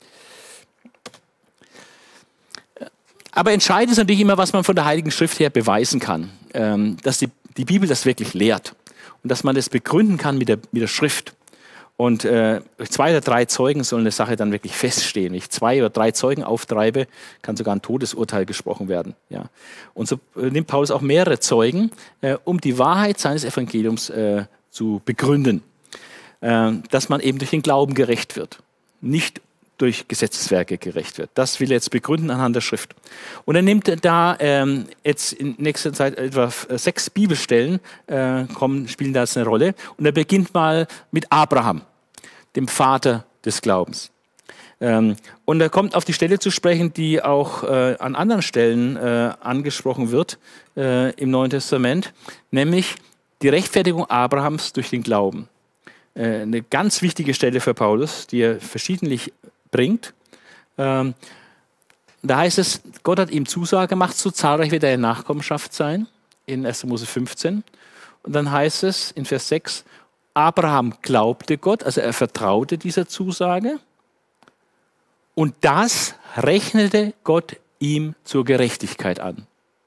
Aber entscheidend ist natürlich immer, was man von der Heiligen Schrift her beweisen kann. Dass die Bibel das wirklich lehrt und dass man das begründen kann mit der Schrift. Und 2 oder 3 Zeugen soll eine Sache dann wirklich feststehen. Wenn ich 2 oder 3 Zeugen auftreibe, kann sogar ein Todesurteil gesprochen werden. Ja. Und so nimmt Paulus auch mehrere Zeugen, um die Wahrheit seines Evangeliums zu begründen. Dass man eben durch den Glauben gerecht wird, nicht durch Gesetzeswerke gerecht wird. Das will er jetzt begründen anhand der Schrift. Und er nimmt da jetzt in nächster Zeit etwa 6 Bibelstellen, spielen da jetzt eine Rolle. Und er beginnt mal mit Abraham, dem Vater des Glaubens. Und er kommt auf die Stelle zu sprechen, die auch an anderen Stellen angesprochen wird im Neuen Testament, nämlich die Rechtfertigung Abrahams durch den Glauben. Eine ganz wichtige Stelle für Paulus, die er verschiedentlich bringt. Da heißt es, Gott hat ihm Zusage gemacht, so zahlreich wird deine Nachkommenschaft sein, in 1. Mose 15. Und dann heißt es in Vers 6, Abraham glaubte Gott, also er vertraute dieser Zusage. Und das rechnete Gott ihm zur Gerechtigkeit an.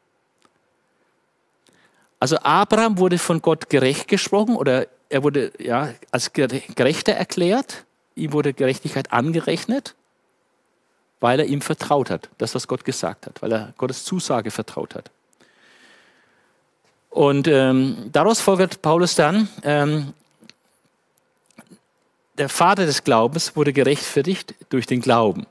Also Abraham wurde von Gott gerecht gesprochen oder er wurde als Gerechter erklärt, ihm wurde Gerechtigkeit angerechnet, weil er ihm vertraut hat, das, was Gott gesagt hat, weil er Gottes Zusage vertraut hat. Und daraus folgert Paulus dann, der Vater des Glaubens wurde gerechtfertigt durch den Glauben.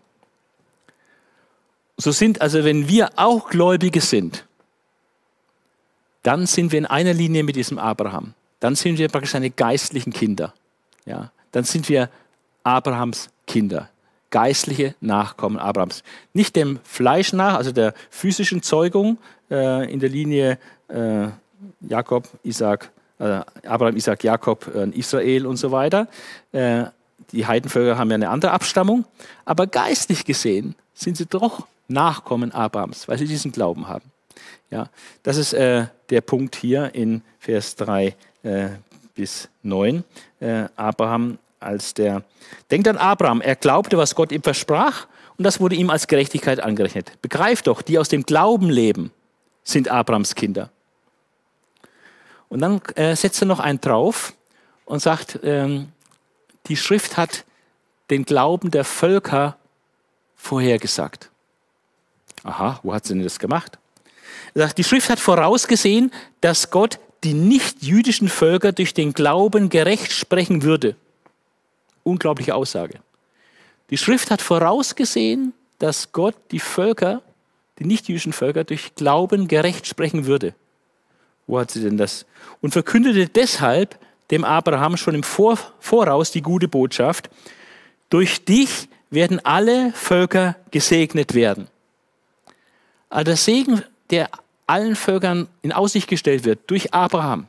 So sind also, wenn wir auch Gläubige sind, dann sind wir in einer Linie mit diesem Abraham. Dann sind wir praktisch seine geistlichen Kinder. Ja? Dann sind wir Abrahams Kinder, geistliche Nachkommen Abrahams. Nicht dem Fleisch nach, also der physischen Zeugung in der Linie Jakob, Isaac, Abraham, Isaac, Jakob, Israel und so weiter. Die Heidenvölker haben ja eine andere Abstammung, aber geistlich gesehen sind sie doch Nachkommen Abrahams, weil sie diesen Glauben haben. Ja, das ist der Punkt hier in Vers 3 bis 9. Abraham als der... Denkt an Abraham, er glaubte, was Gott ihm versprach und das wurde ihm als Gerechtigkeit angerechnet. Begreift doch, die aus dem Glauben leben, sind Abrahams Kinder. Und dann setzt er noch einen drauf und sagt, die Schrift hat den Glauben der Völker vorhergesagt. Aha, wo hat sie denn das gemacht? Er sagt, die Schrift hat vorausgesehen, dass Gott die nicht-jüdischen Völker durch den Glauben gerecht sprechen würde. Unglaubliche Aussage. Die Schrift hat vorausgesehen, dass Gott die Völker, die nicht-jüdischen Völker, durch Glauben gerecht sprechen würde. Wo hat sie denn das? Und verkündete deshalb dem Abraham schon im Voraus die gute Botschaft: Durch dich werden alle Völker gesegnet werden. Also der Segen, der allen Völkern in Aussicht gestellt wird, durch Abraham,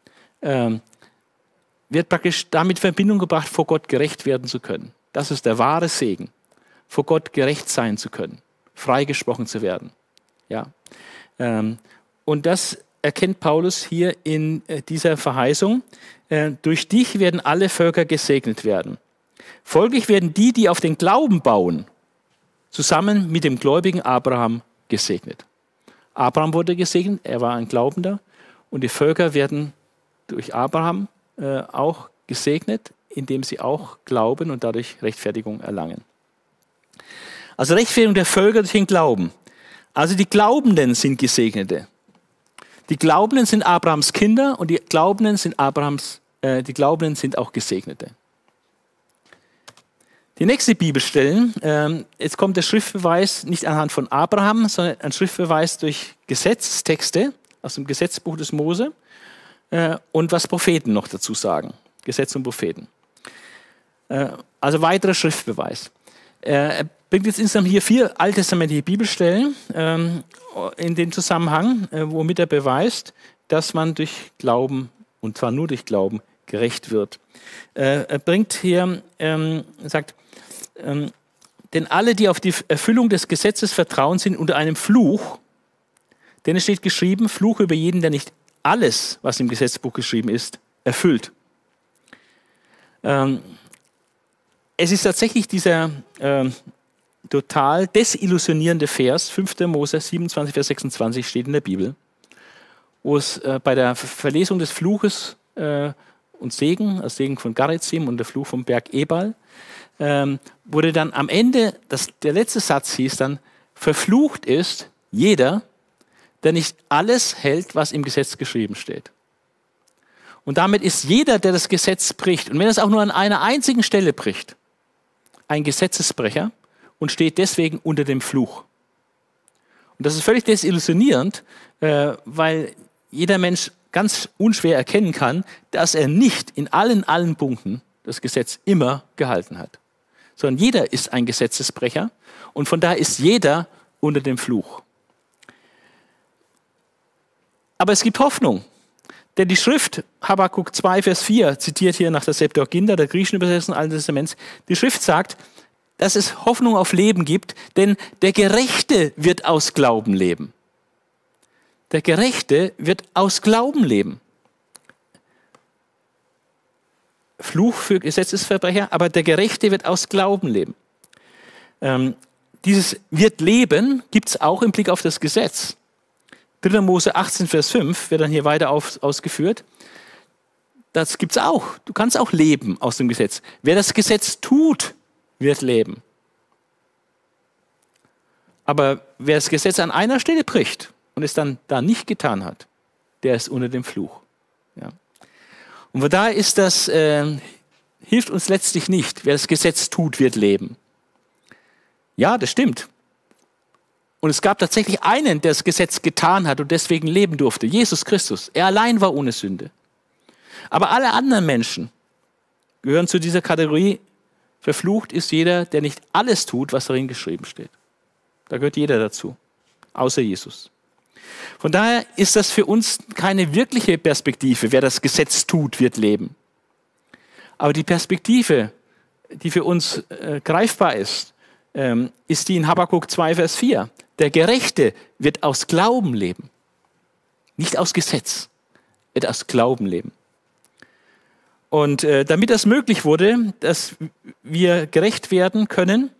wird praktisch damit in Verbindung gebracht, vor Gott gerecht werden zu können. Das ist der wahre Segen, vor Gott gerecht sein zu können, freigesprochen zu werden. Ja. Und das erkennt Paulus hier in dieser Verheißung. Durch dich werden alle Völker gesegnet werden. Folglich werden die, die auf den Glauben bauen, zusammen mit dem gläubigen Abraham gesegnet. Abraham wurde gesegnet, er war ein Glaubender, und die Völker werden durch Abraham auch gesegnet, indem sie auch glauben und dadurch Rechtfertigung erlangen. Also Rechtfertigung der Völker durch den Glauben. Also die Glaubenden sind Gesegnete. Die Glaubenden sind Abrahams Kinder und die Glaubenden sind auch Gesegnete. Die nächste Bibelstelle, jetzt kommt der Schriftbeweis nicht anhand von Abraham, sondern ein Schriftbeweis durch Gesetzestexte aus dem Gesetzbuch des Mose und was Propheten noch dazu sagen. Gesetz und Propheten. Also weiterer Schriftbeweis. Er bringt jetzt insgesamt hier 4 alttestamentliche Bibelstellen in den Zusammenhang, womit er beweist, dass man durch Glauben, und zwar nur durch Glauben, gerecht wird. Er bringt hier, sagt, denn alle, die auf die Erfüllung des Gesetzes vertrauen, sind unter einem Fluch. Denn es steht geschrieben, Fluch über jeden, der nicht alles, was im Gesetzbuch geschrieben ist, erfüllt. Es ist tatsächlich dieser total desillusionierende Vers, 5. Mose 27, Vers 26 steht in der Bibel, wo es bei der Verlesung des Fluches und Segen, das Segen von Garizim und der Fluch vom Berg Ebal, wurde dann am Ende, der letzte Satz hieß dann, verflucht ist jeder, der nicht alles hält, was im Gesetz geschrieben steht. Und damit ist jeder, der das Gesetz bricht, und wenn er es auch nur an einer einzigen Stelle bricht, ein Gesetzesbrecher und steht deswegen unter dem Fluch. Und das ist völlig desillusionierend, weil jeder Mensch ganz unschwer erkennen kann, dass er nicht in allen Punkten das Gesetz immer gehalten hat. Sondern jeder ist ein Gesetzesbrecher und von daher ist jeder unter dem Fluch. Aber es gibt Hoffnung. Denn die Schrift, Habakkuk 2, Vers 4, zitiert hier nach der Septuaginta, der griechischen Übersetzung des Alten Testaments, die Schrift sagt, dass es Hoffnung auf Leben gibt, denn der Gerechte wird aus Glauben leben. Der Gerechte wird aus Glauben leben. Fluch für Gesetzesverbrecher, aber der Gerechte wird aus Glauben leben. Dieses wird leben gibt es auch im Blick auf das Gesetz. 3. Mose 18, Vers 5 wird dann hier weiter ausgeführt. Das gibt es auch. Du kannst auch leben aus dem Gesetz. Wer das Gesetz tut, wird leben. Aber wer das Gesetz an einer Stelle bricht und es dann da nicht getan hat, der ist unter dem Fluch. Ja. Und von daher ist das, hilft uns letztlich nicht. Wer das Gesetz tut, wird leben. Ja, das stimmt. Und es gab tatsächlich einen, der das Gesetz getan hat und deswegen leben durfte. Jesus Christus. Er allein war ohne Sünde. Aber alle anderen Menschen gehören zu dieser Kategorie. Verflucht ist jeder, der nicht alles tut, was darin geschrieben steht. Da gehört jeder dazu, außer Jesus. Von daher ist das für uns keine wirkliche Perspektive. Wer das Gesetz tut, wird leben. Aber die Perspektive, die für uns greifbar ist die in Habakkuk 2, Vers 4. Der Gerechte wird aus Glauben leben. Nicht aus Gesetz, wird aus Glauben leben. Und damit das möglich wurde, dass wir gerecht werden können,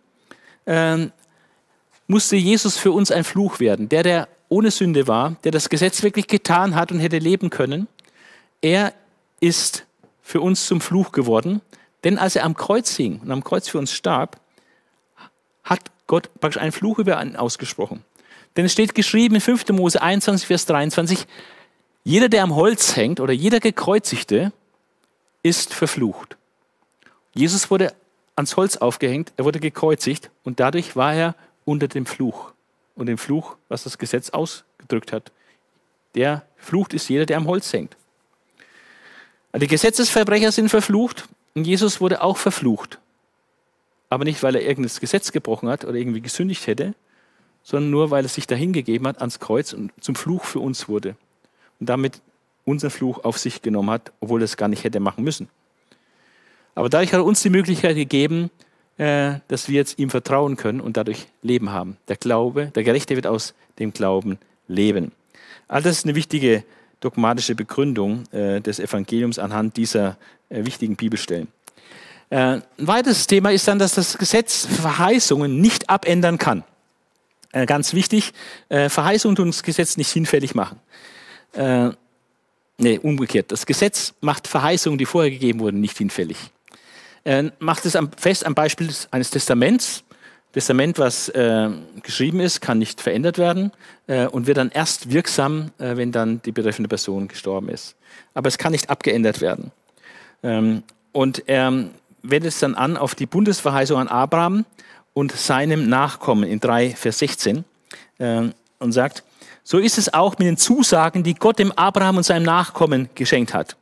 musste Jesus für uns ein Fluch werden. Der ohne Sünde war, der das Gesetz wirklich getan hat und hätte leben können, er ist für uns zum Fluch geworden, denn als er am Kreuz hing und am Kreuz für uns starb, hat Gott praktisch einen Fluch über ihn ausgesprochen. Denn es steht geschrieben in 5. Mose 21, Vers 23, jeder, der am Holz hängt oder jeder Gekreuzigte, ist verflucht. Jesus wurde ans Holz aufgehängt, er wurde gekreuzigt und dadurch war er unter dem Fluch. Und dem Fluch, was das Gesetz ausgedrückt hat. Der verflucht ist jeder, der am Holz hängt. Die Gesetzesverbrecher sind verflucht und Jesus wurde auch verflucht. Aber nicht, weil er irgendein Gesetz gebrochen hat oder irgendwie gesündigt hätte, sondern nur, weil er sich dahingegeben hat ans Kreuz und zum Fluch für uns wurde. Und damit unseren Fluch auf sich genommen hat, obwohl er es gar nicht hätte machen müssen. Aber dadurch hat er uns die Möglichkeit gegeben, dass wir jetzt ihm vertrauen können und dadurch Leben haben. Der Glaube, der Gerechte wird aus dem Glauben leben. All das ist eine wichtige dogmatische Begründung des Evangeliums anhand dieser wichtigen Bibelstellen. Ein weiteres Thema ist dann, dass das Gesetz Verheißungen nicht abändern kann. Ganz wichtig, Verheißungen tun das Gesetz nicht hinfällig machen. Umgekehrt. Das Gesetz macht Verheißungen, die vorher gegeben wurden, nicht hinfällig. Macht es fest am Beispiel eines Testaments. Testament, was geschrieben ist, kann nicht verändert werden und wird dann erst wirksam, wenn dann die betreffende Person gestorben ist. Aber es kann nicht abgeändert werden. Und er wendet es dann an auf die Bundesverheißung an Abraham und seinem Nachkommen in 3, Vers 16 und sagt, so ist es auch mit den Zusagen, die Gott dem Abraham und seinem Nachkommen geschenkt hat.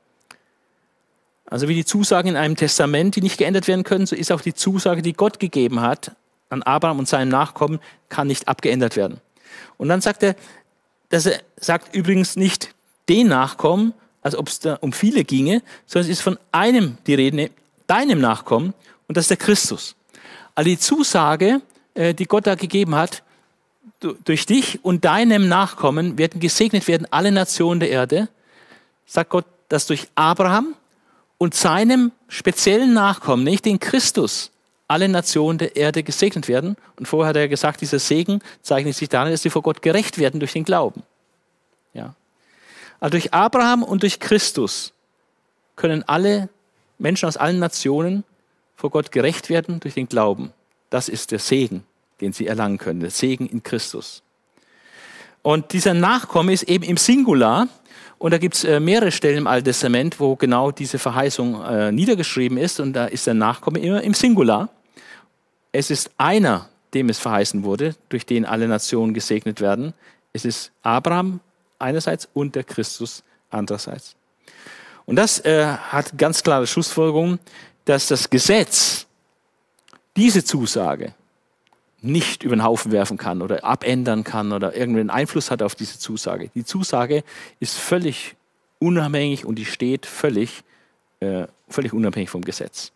Also wie die Zusagen in einem Testament, die nicht geändert werden können, so ist auch die Zusage, die Gott gegeben hat an Abraham und seinem Nachkommen, kann nicht abgeändert werden. Und dann sagt er, dass er sagt übrigens nicht den Nachkommen, als ob es da um viele ginge, sondern es ist von einem die Rede, deinem Nachkommen, und das ist der Christus. Also die Zusage, die Gott da gegeben hat, durch dich und deinem Nachkommen werden gesegnet werden alle Nationen der Erde, sagt Gott, dass durch Abraham und seinem speziellen Nachkommen, nicht den Christus, alle Nationen der Erde gesegnet werden. Und vorher hat er gesagt, dieser Segen zeichnet sich darin, dass sie vor Gott gerecht werden durch den Glauben. Ja. Also durch Abraham und durch Christus können alle Menschen aus allen Nationen vor Gott gerecht werden durch den Glauben. Das ist der Segen, den sie erlangen können, der Segen in Christus. Und dieser Nachkomme ist eben im Singular. Und da gibt es mehrere Stellen im Alten Testament, wo genau diese Verheißung niedergeschrieben ist. Und da ist der Nachkomme immer im Singular. Es ist einer, dem es verheißen wurde, durch den alle Nationen gesegnet werden. Es ist Abraham einerseits und der Christus andererseits. Und das hat ganz klare Schlussfolgerung, dass das Gesetz diese Zusage nicht über den Haufen werfen kann oder abändern kann oder irgendeinen Einfluss hat auf diese Zusage. Die Zusage ist völlig unabhängig und die steht völlig unabhängig vom Gesetz.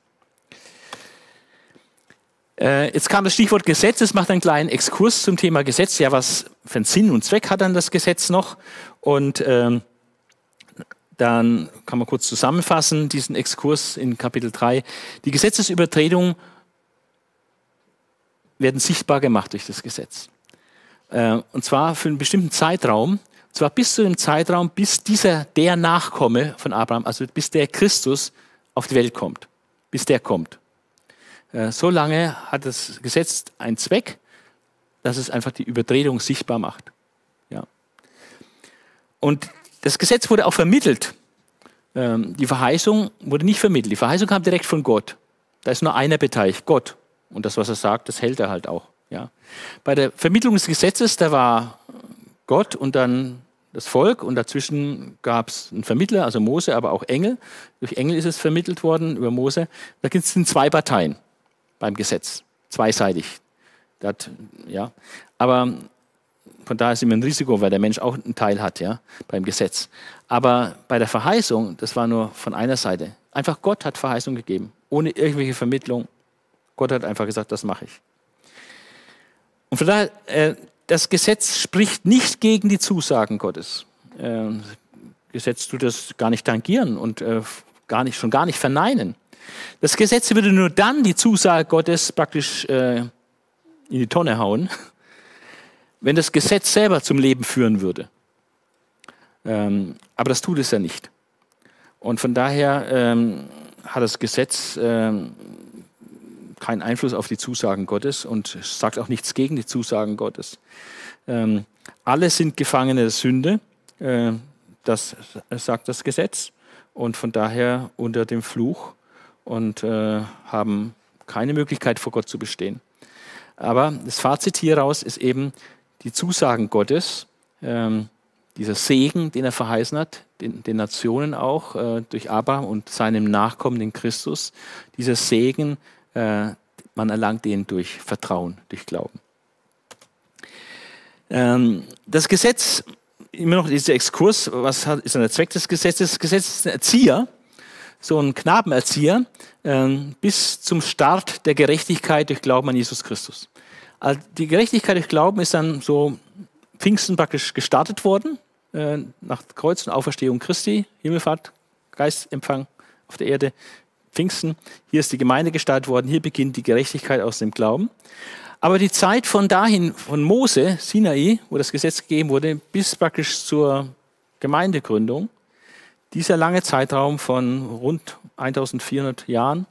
Jetzt kam das Stichwort Gesetz, es macht einen kleinen Exkurs zum Thema Gesetz. Ja, was für einen Sinn und Zweck hat dann das Gesetz noch? Und dann kann man kurz zusammenfassen, diesen Exkurs in Kapitel 3. Die Gesetzesübertretungen werden sichtbar gemacht durch das Gesetz. Und zwar für einen bestimmten Zeitraum, und zwar bis zu dem Zeitraum, bis der Nachkomme von Abraham, also bis der Christus auf die Welt kommt, bis der kommt. So lange hat das Gesetz einen Zweck, dass es einfach die Übertretung sichtbar macht. Ja. Und das Gesetz wurde auch vermittelt. Die Verheißung wurde nicht vermittelt. Die Verheißung kam direkt von Gott. Da ist nur einer beteiligt, Gott. Und das, was er sagt, das hält er halt auch. Ja. Bei der Vermittlung des Gesetzes, da war Gott und dann das Volk und dazwischen gab es einen Vermittler, also Mose, aber auch Engel. Durch Engel ist es vermittelt worden über Mose. Da gibt es 2 Parteien beim Gesetz, zweiseitig. Aber von daher ist immer ein Risiko, weil der Mensch auch einen Teil hat, ja, beim Gesetz. Aber bei der Verheißung, das war nur von einer Seite. Einfach Gott hat Verheißung gegeben, ohne irgendwelche Vermittlung. Gott hat einfach gesagt, das mache ich. Und von daher, das Gesetz spricht nicht gegen die Zusagen Gottes. Das Gesetz tut das gar nicht tangieren und schon gar nicht verneinen. Das Gesetz würde nur dann die Zusage Gottes praktisch in die Tonne hauen, wenn das Gesetz selber zum Leben führen würde. Aber das tut es ja nicht. Und von daher hat das Gesetz keinen Einfluss auf die Zusagen Gottes und sagt auch nichts gegen die Zusagen Gottes. Alle sind Gefangene der Sünde, das sagt das Gesetz, und von daher unter dem Fluch und haben keine Möglichkeit vor Gott zu bestehen. Aber das Fazit hieraus ist eben die Zusagen Gottes, dieser Segen, den er verheißen hat, den Nationen auch, durch Abraham und seinem Nachkommen, den Christus. Dieser Segen, man erlangt ihn durch Vertrauen, durch Glauben. Das Gesetz, immer noch dieser Exkurs, was ist der Zweck des Gesetzes? Das Gesetz ist ein Erzieher, so ein Knabenerzieher, bis zum Start der Gerechtigkeit durch Glauben an Jesus Christus. Also die Gerechtigkeit durch Glauben ist dann so Pfingsten praktisch gestartet worden, nach Kreuz und Auferstehung Christi, Himmelfahrt, Geistempfang auf der Erde, Pfingsten. Hier ist die Gemeinde gestartet worden, hier beginnt die Gerechtigkeit aus dem Glauben. Aber die Zeit von dahin, von Mose, Sinai, wo das Gesetz gegeben wurde, bis praktisch zur Gemeindegründung, dieser lange Zeitraum von rund 1400 Jahren,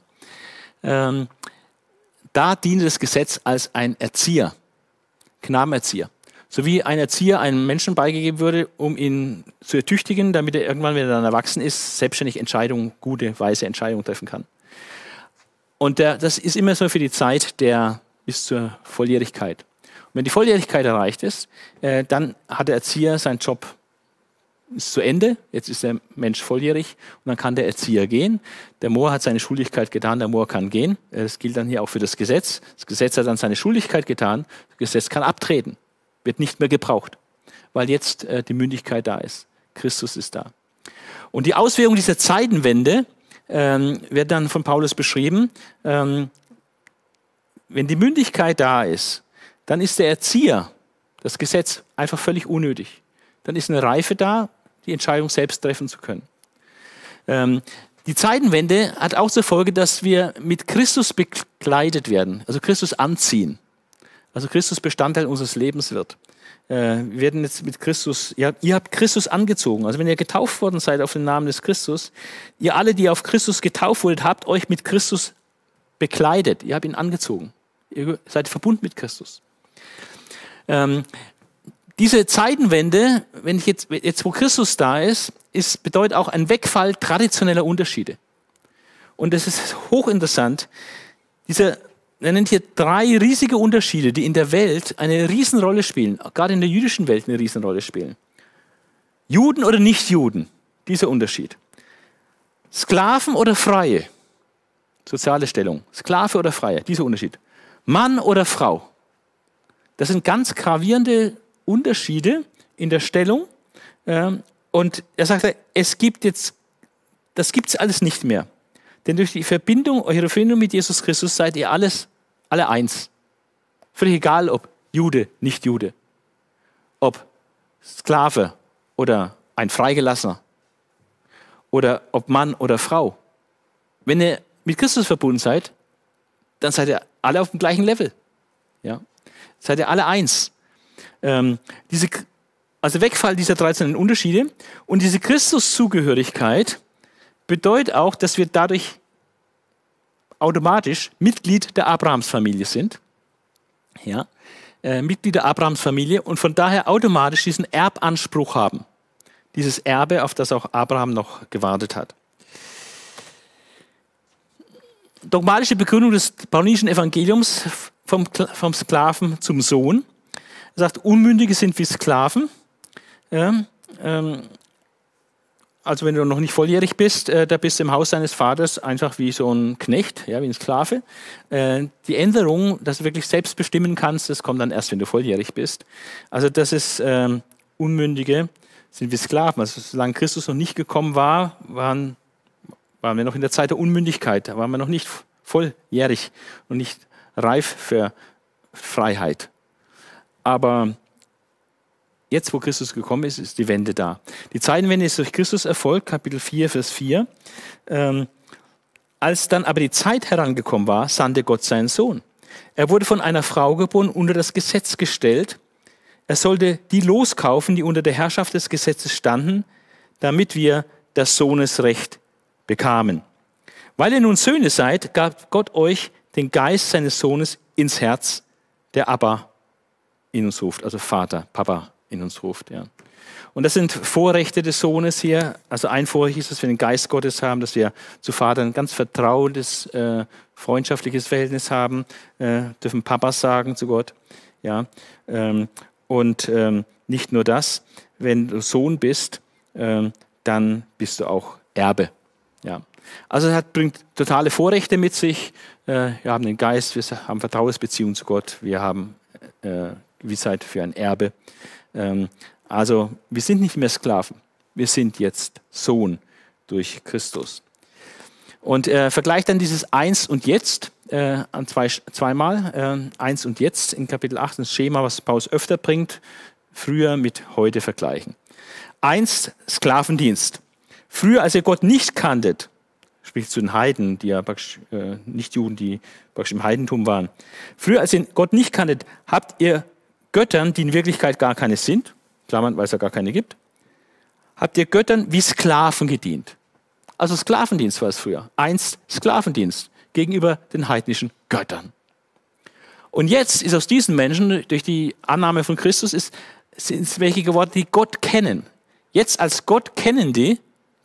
da diente das Gesetz als ein Erzieher, Knabenerzieher. So wie ein Erzieher einem Menschen beigegeben würde, um ihn zu ertüchtigen, damit er irgendwann, wenn er dann erwachsen ist, selbstständig Entscheidungen, gute, weise Entscheidungen treffen kann. Und das ist immer so für die Zeit bis zur Volljährigkeit. Und wenn die Volljährigkeit erreicht ist, dann hat der Erzieher seinen Job ist zu Ende, jetzt ist der Mensch volljährig und dann kann der Erzieher gehen. Der Mohr hat seine Schuldigkeit getan, der Mohr kann gehen. Das gilt dann hier auch für das Gesetz. Das Gesetz hat dann seine Schuldigkeit getan, das Gesetz kann abtreten, wird nicht mehr gebraucht, weil jetzt die Mündigkeit da ist. Christus ist da. Und die Auswirkung dieser Zeitenwende wird dann von Paulus beschrieben. Wenn die Mündigkeit da ist, dann ist der Erzieher, das Gesetz, einfach völlig unnötig. Dann ist eine Reife da, die Entscheidung selbst treffen zu können. Die Zeitenwende hat auch zur Folge, dass wir mit Christus bekleidet werden, also Christus anziehen. Also Christus Bestandteil unseres Lebens wird. Wir werden jetzt mit Christus, ihr habt Christus angezogen. Also wenn ihr getauft worden seid auf den Namen des Christus, ihr alle, die auf Christus getauft wurdet, habt euch mit Christus bekleidet. Ihr habt ihn angezogen. Ihr seid verbunden mit Christus. Diese Zeitenwende, wenn ich jetzt wo Christus da ist, bedeutet auch ein Wegfall traditioneller Unterschiede. Und das ist hochinteressant. Er nennt hier 3 riesige Unterschiede, die in der Welt eine Riesenrolle spielen, gerade in der jüdischen Welt eine Riesenrolle spielen. Juden oder Nichtjuden, dieser Unterschied. Sklaven oder Freie, soziale Stellung. Sklave oder Freie, dieser Unterschied. Mann oder Frau. Das sind ganz gravierende Unterschiede in der Stellung. Und er sagt, das gibt es alles nicht mehr. Denn durch die Verbindung, eure Verbindung mit Jesus Christus seid ihr alle eins. Völlig egal, ob Jude, nicht Jude. Ob Sklave oder ein Freigelassener. Oder ob Mann oder Frau. Wenn ihr mit Christus verbunden seid, dann seid ihr alle auf dem gleichen Level. Ja? Seid ihr alle eins. Also Wegfall dieser 13 Unterschiede. Und diese Christuszugehörigkeit bedeutet auch, dass wir dadurch automatisch Mitglied der Abrahamsfamilie sind. Ja? Mitglied der Abrahamsfamilie und von daher automatisch diesen Erbanspruch haben. Dieses Erbe, auf das auch Abraham noch gewartet hat. Dogmatische Begründung des paulinischen Evangeliums vom Sklaven zum Sohn. Er sagt, Unmündige sind wie Sklaven. Also wenn du noch nicht volljährig bist, da bist du im Haus deines Vaters einfach wie so ein Knecht, ja, wie ein Sklave. Die Änderung, dass du wirklich selbst bestimmen kannst, das kommt dann erst, wenn du volljährig bist. Also das ist Unmündige sind wie Sklaven. Also solange Christus noch nicht gekommen war, waren wir noch in der Zeit der Unmündigkeit. Da waren wir noch nicht volljährig und nicht reif für Freiheit. Aber jetzt, wo Christus gekommen ist, ist die Wende da. Die Zeitenwende ist durch Christus erfolgt, Kapitel 4, Vers 4. Als dann aber die Zeit herangekommen war, sandte Gott seinen Sohn. Er wurde von einer Frau geboren, unter das Gesetz gestellt. Er sollte die loskaufen, die unter der Herrschaft des Gesetzes standen, damit wir das Sohnesrecht bekamen. Weil ihr nun Söhne seid, gab Gott euch den Geist seines Sohnes ins Herz, der Abba in uns ruft, also Vater, Papa in uns ruft. Ja. Und das sind Vorrechte des Sohnes hier. Also ein Vorrecht ist, dass wir den Geist Gottes haben, dass wir zu Vater ein ganz vertrautes, freundschaftliches Verhältnis haben, dürfen Papa sagen zu Gott. Ja. Und nicht nur das, wenn du Sohn bist, dann bist du auch Erbe. Ja. Also es bringt totale Vorrechte mit sich. Wir haben den Geist, wir haben Vertrauensbeziehung zu Gott, wir haben Gewissheit für ein Erbe. Also wir sind nicht mehr Sklaven, wir sind jetzt Sohn durch Christus. Und vergleicht dann dieses Eins und Jetzt zweimal. Eins und Jetzt in Kapitel 8, das Schema, was Paulus öfter bringt, früher mit heute vergleichen. Eins, Sklavendienst. Früher, als ihr Gott nicht kanntet, sprich zu den Heiden, die ja praktisch, nicht Juden, die praktisch im Heidentum waren. Früher, als ihr Gott nicht kanntet, habt ihr Göttern, die in Wirklichkeit gar keine sind, Klammern, weil es ja gar keine gibt, habt ihr Göttern wie Sklaven gedient. Also Sklavendienst war es früher. Einst Sklavendienst gegenüber den heidnischen Göttern. Und jetzt ist aus diesen Menschen, durch die Annahme von Christus, sind es welche geworden, die Gott kennen. Jetzt als Gott Kennende,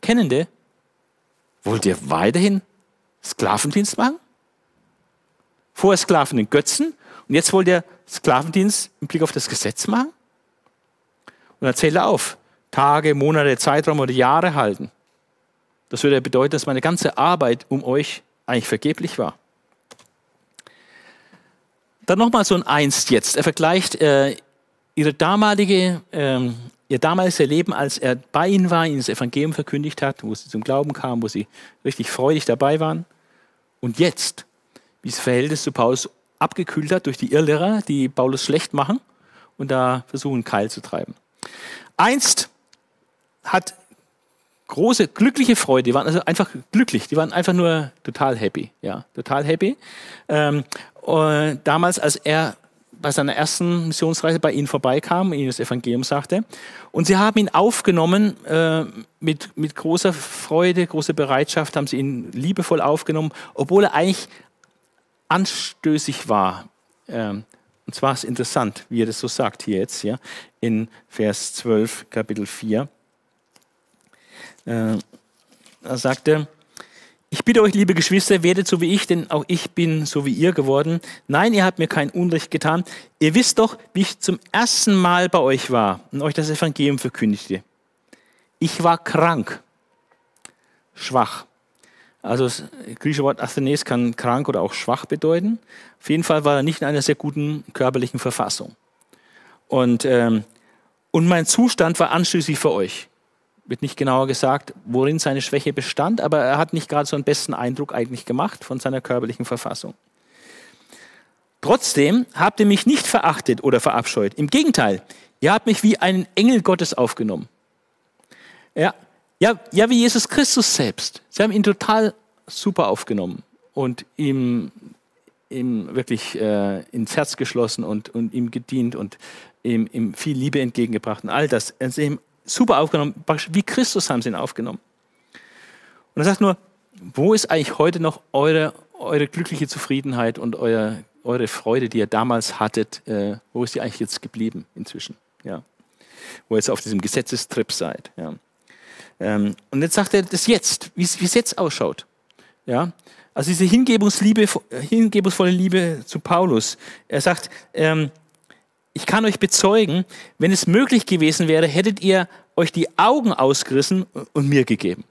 wollt ihr weiterhin Sklavendienst machen? Vorher Sklaven den Götzen und jetzt wollt ihr Sklavendienst im Blick auf das Gesetz machen? Und dann zählt er auf, Tage, Monate, Zeitraum oder Jahre halten. Das würde ja bedeuten, dass meine ganze Arbeit um euch eigentlich vergeblich war. Dann nochmal so ein Einst jetzt. Er vergleicht ihr damaliges Erleben, als er bei ihnen war, ihnen das Evangelium verkündigt hat, wo sie zum Glauben kamen, wo sie richtig freudig dabei waren. Und jetzt, wie das Verhältnis zu Paulus abgekühlt hat durch die Irrlehrer, die Paulus schlecht machen und da versuchen, Keil zu treiben. Einst hat große, glückliche Freude, die waren also einfach glücklich, die waren einfach nur total happy. Ja, total happy. Damals, als er bei seiner ersten Missionsreise bei ihnen vorbeikam, ihnen das Evangelium sagte. Und sie haben ihn aufgenommen mit großer Freude, großer Bereitschaft, haben sie ihn liebevoll aufgenommen, obwohl er eigentlich anstößig war. Und zwar ist interessant, wie er das so sagt hier jetzt, ja, in Vers 12, Kapitel 4. Da sagt er, ich bitte euch, liebe Geschwister, werdet so wie ich, denn auch ich bin so wie ihr geworden. Nein, ihr habt mir kein Unrecht getan. Ihr wisst doch, wie ich zum ersten Mal bei euch war und euch das Evangelium verkündigte. Ich war krank, schwach. Also das griechische Wort Athenes kann krank oder auch schwach bedeuten. Auf jeden Fall war er nicht in einer sehr guten körperlichen Verfassung. Und mein Zustand war anstößig für euch. Wird nicht genauer gesagt, worin seine Schwäche bestand, aber er hat nicht gerade so einen besten Eindruck eigentlich gemacht von seiner körperlichen Verfassung. Trotzdem habt ihr mich nicht verachtet oder verabscheut. Im Gegenteil, ihr habt mich wie einen Engel Gottes aufgenommen. Ja, wie Jesus Christus selbst. Sie haben ihn total super aufgenommen und ihm wirklich ins Herz geschlossen und ihm gedient und ihm viel Liebe entgegengebracht und all das. Super aufgenommen, wie Christus haben sie ihn aufgenommen. Und er sagt nur, wo ist eigentlich heute noch eure glückliche Zufriedenheit und eure Freude, die ihr damals hattet, wo ist die eigentlich jetzt geblieben inzwischen? Ja. Wo ihr jetzt auf diesem Gesetzestrip seid. Ja. Und jetzt sagt er das jetzt, wie es jetzt ausschaut. Ja. Also diese hingebungsvolle Liebe zu Paulus. Er sagt, ich kann euch bezeugen, wenn es möglich gewesen wäre, hättet ihr euch die Augen ausgerissen und mir gegeben.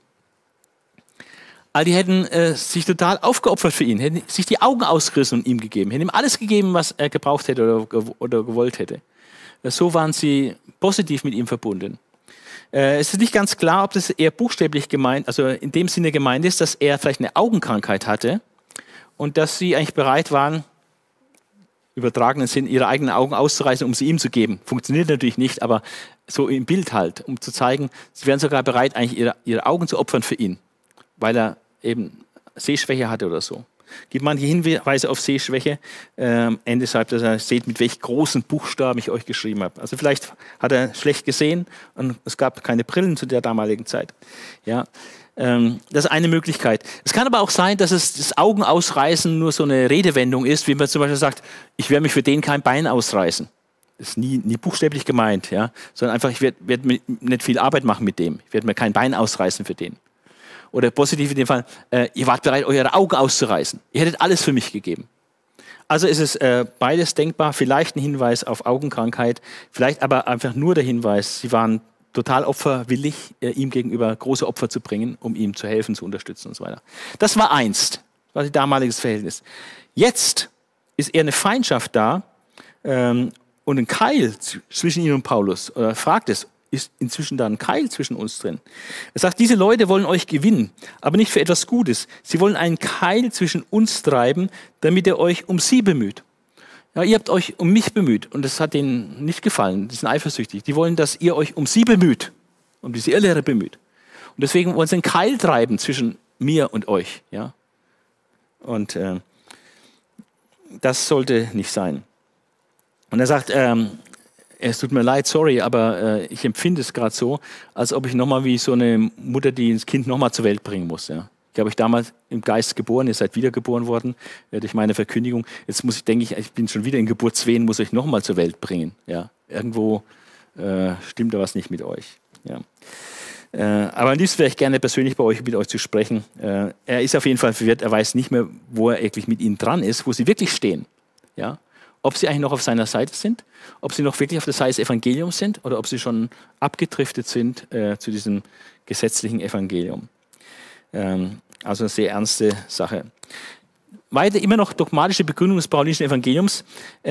All die hätten sich total aufgeopfert für ihn, hätten sich die Augen ausgerissen und ihm gegeben, hätten ihm alles gegeben, was er gebraucht hätte oder gewollt hätte. So waren sie positiv mit ihm verbunden. Es ist nicht ganz klar, ob das eher buchstäblich gemeint, also in dem Sinne gemeint ist, dass er vielleicht eine Augenkrankheit hatte und dass sie eigentlich bereit waren, übertragenen Sinn, ihre eigenen Augen auszureißen, um sie ihm zu geben. Funktioniert natürlich nicht, aber so im Bild halt, um zu zeigen, sie wären sogar bereit, eigentlich ihre Augen zu opfern für ihn, weil er eben Sehschwäche hatte oder so. Gibt manche Hinweise auf Sehschwäche. Ende schreibt er, seht, mit welch großen Buchstaben ich euch geschrieben habe. Also vielleicht hat er schlecht gesehen und es gab keine Brillen zu der damaligen Zeit. Ja. Das ist eine Möglichkeit. Es kann aber auch sein, dass das Augenausreißen nur so eine Redewendung ist, wie man zum Beispiel sagt, ich werde mich für den kein Bein ausreißen. Das ist nie buchstäblich gemeint, ja? Sondern einfach, ich werd nicht viel Arbeit machen mit dem. Ich werde mir kein Bein ausreißen für den. Oder positiv in dem Fall, ihr wart bereit, eure Augen auszureißen. Ihr hättet alles für mich gegeben. Also ist es beides denkbar, vielleicht ein Hinweis auf Augenkrankheit, vielleicht aber einfach nur der Hinweis, sie waren total opferwillig, ihm gegenüber große Opfer zu bringen, um ihm zu helfen, zu unterstützen und so weiter. Das war einst, das war das damalige Verhältnis. Jetzt ist eher eine Feindschaft da und ein Keil zwischen ihm und Paulus. Oder fragt es, ist inzwischen da ein Keil zwischen uns drin? Er sagt, diese Leute wollen euch gewinnen, aber nicht für etwas Gutes. Sie wollen einen Keil zwischen uns treiben, damit ihr euch um sie bemüht. Ja, ihr habt euch um mich bemüht und das hat ihnen nicht gefallen. Die sind eifersüchtig. Die wollen, dass ihr euch um sie bemüht, um diese Irrlehre bemüht. Und deswegen wollen sie einen Keil treiben zwischen mir und euch. Ja? Und das sollte nicht sein. Und er sagt, es tut mir leid, sorry, aber ich empfinde es gerade so, als ob ich nochmal wie so eine Mutter, die das Kind nochmal zur Welt bringen muss. Ja. Ich habe euch damals im Geist geboren, ihr seid wiedergeboren worden durch meine Verkündigung. Jetzt muss ich, denke ich bin schon wieder in Geburtswehen, muss ich nochmal zur Welt bringen. Ja. Irgendwo stimmt da was nicht mit euch. Ja. Aber am liebsten wäre ich gerne persönlich bei euch, mit euch zu sprechen. Er ist auf jeden Fall verwirrt, er weiß nicht mehr, wo er wirklich mit ihnen dran ist, wo sie wirklich stehen. Ja. Ob sie eigentlich noch auf seiner Seite sind, ob sie noch wirklich auf der Seite des Evangeliums sind oder ob sie schon abgedriftet sind zu diesem gesetzlichen Evangelium. Also eine sehr ernste Sache. Weiter immer noch dogmatische Begründung des paulinischen Evangeliums.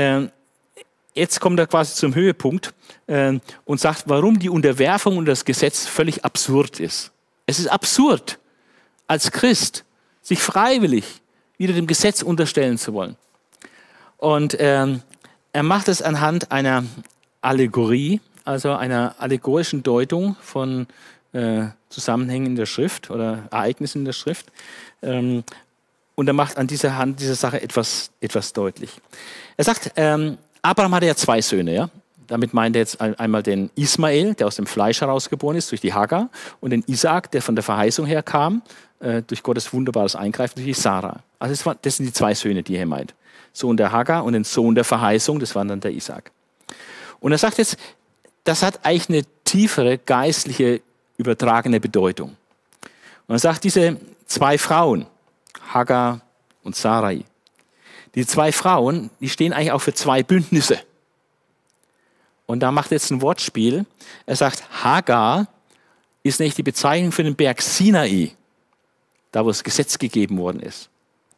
Jetzt kommt er quasi zum Höhepunkt und sagt, warum die Unterwerfung unter das Gesetz völlig absurd ist. Es ist absurd, als Christ sich freiwillig wieder dem Gesetz unterstellen zu wollen. Und er macht es anhand einer Allegorie, also einer allegorischen Deutung von Zusammenhängen in der Schrift oder Ereignissen in der Schrift. Und er macht an dieser Hand dieser Sache etwas deutlich. Er sagt, Abraham hatte ja 2 Söhne. Ja? Damit meint er jetzt einmal den Ismael, der aus dem Fleisch herausgeboren ist durch die Hagar, und den Isaak, der von der Verheißung her kam, durch Gottes wunderbares Eingreifen durch die Sarah. Also das sind die 2 Söhne, die er meint. Sohn der Hagar und den Sohn der Verheißung, das war dann der Isaak. Und er sagt jetzt, das hat eigentlich eine tiefere geistliche, übertragene Bedeutung. Und er sagt, diese 2 Frauen, Hagar und Sarai, die 2 Frauen, die stehen eigentlich auch für 2 Bündnisse. Und da macht er jetzt ein Wortspiel. Er sagt, Hagar ist nicht die Bezeichnung für den Berg Sinai, da wo das Gesetz gegeben worden ist.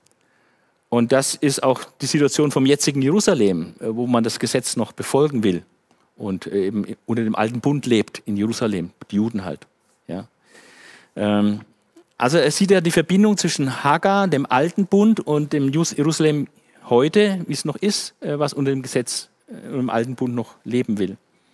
Und das ist auch die Situation vom jetzigen Jerusalem, wo man das Gesetz noch befolgen will und eben unter dem alten Bund lebt in Jerusalem, die Juden halt. Ja. Also er sieht ja die Verbindung zwischen Hagar, dem alten Bund, und dem Jerusalem heute, wie es noch ist, was unter dem Gesetz, im alten Bund noch leben will.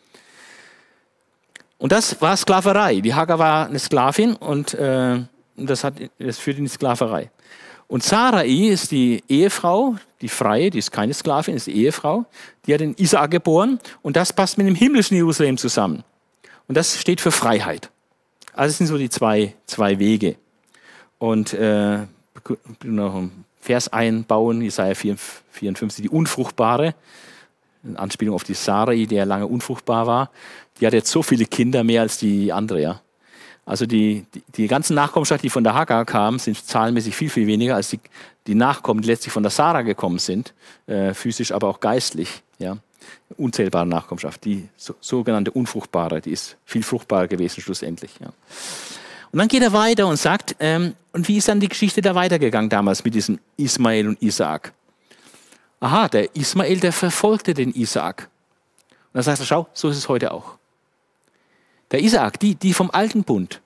Und das war Sklaverei. Die Hagar war eine Sklavin und das führt in die Sklaverei. Und Sarai ist die Ehefrau, die Freie, die ist keine Sklavin, ist die Ehefrau, die hat den Isaak geboren und das passt mit dem himmlischen Jerusalem zusammen. Und das steht für Freiheit. Also das sind so die zwei Wege. Und noch einen Vers einbauen, Jesaja 54, die Unfruchtbare, in Anspielung auf die Sarai, die ja lange unfruchtbar war. Die hat jetzt so viele Kinder, mehr als die andere, ja. Also die ganzen Nachkommenschaft, die von der Hagar kamen, sind zahlenmäßig viel, viel weniger als die Nachkommen, die letztlich von der Sarah gekommen sind, physisch, aber auch geistlich. Ja. Unzählbare Nachkommenschaft, die sogenannte Unfruchtbare, die ist viel fruchtbarer gewesen schlussendlich. Ja. Und dann geht er weiter und sagt, und wie ist dann die Geschichte da weitergegangen damals mit diesem Ismael und Isaak? Aha, der Ismael, der verfolgte den Isaak. Und dann sagt er, schau, so ist es heute auch. Der Isaak, die vom alten Bund,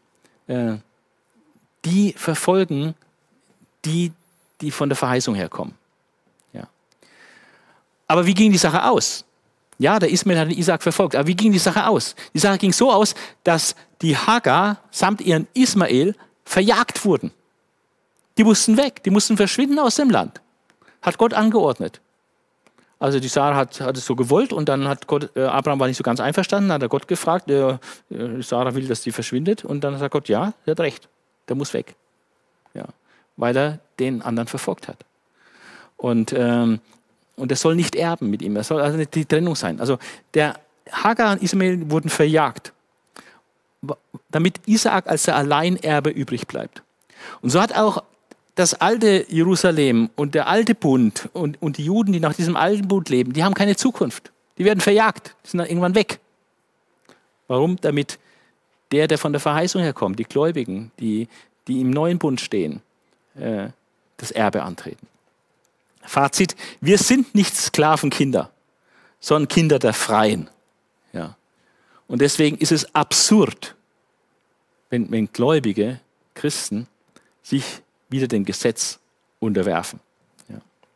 die verfolgen die von der Verheißung herkommen. Ja. Aber wie ging die Sache aus? Ja, der Ismael hat den Isaak verfolgt. Aber wie ging die Sache aus? Die Sache ging so aus, dass die Hagar samt ihren Ismael verjagt wurden. Die mussten weg, die mussten verschwinden aus dem Land. Hat Gott angeordnet. Also die Sarah hat es so gewollt und dann hat Gott, Abraham war nicht so ganz einverstanden, hat er Gott gefragt, Sarah will, dass die verschwindet und dann sagt Gott, ja, er hat recht, der muss weg. Ja, weil er den anderen verfolgt hat. Und er soll nicht erben mit ihm. Es soll also die Trennung sein. Also der Hagar und Ismael wurden verjagt, damit Isaak als der Alleinerbe übrig bleibt. Und so hat auch das alte Jerusalem und der alte Bund und die Juden, die nach diesem alten Bund leben, die haben keine Zukunft. Die werden verjagt, die sind dann irgendwann weg. Warum? Damit der von der Verheißung herkommt, die Gläubigen, die im neuen Bund stehen, das Erbe antreten. Fazit, wir sind nicht Sklavenkinder, sondern Kinder der Freien. Ja. Und deswegen ist es absurd, wenn gläubige Christen sich wieder dem Gesetz unterwerfen. Ja.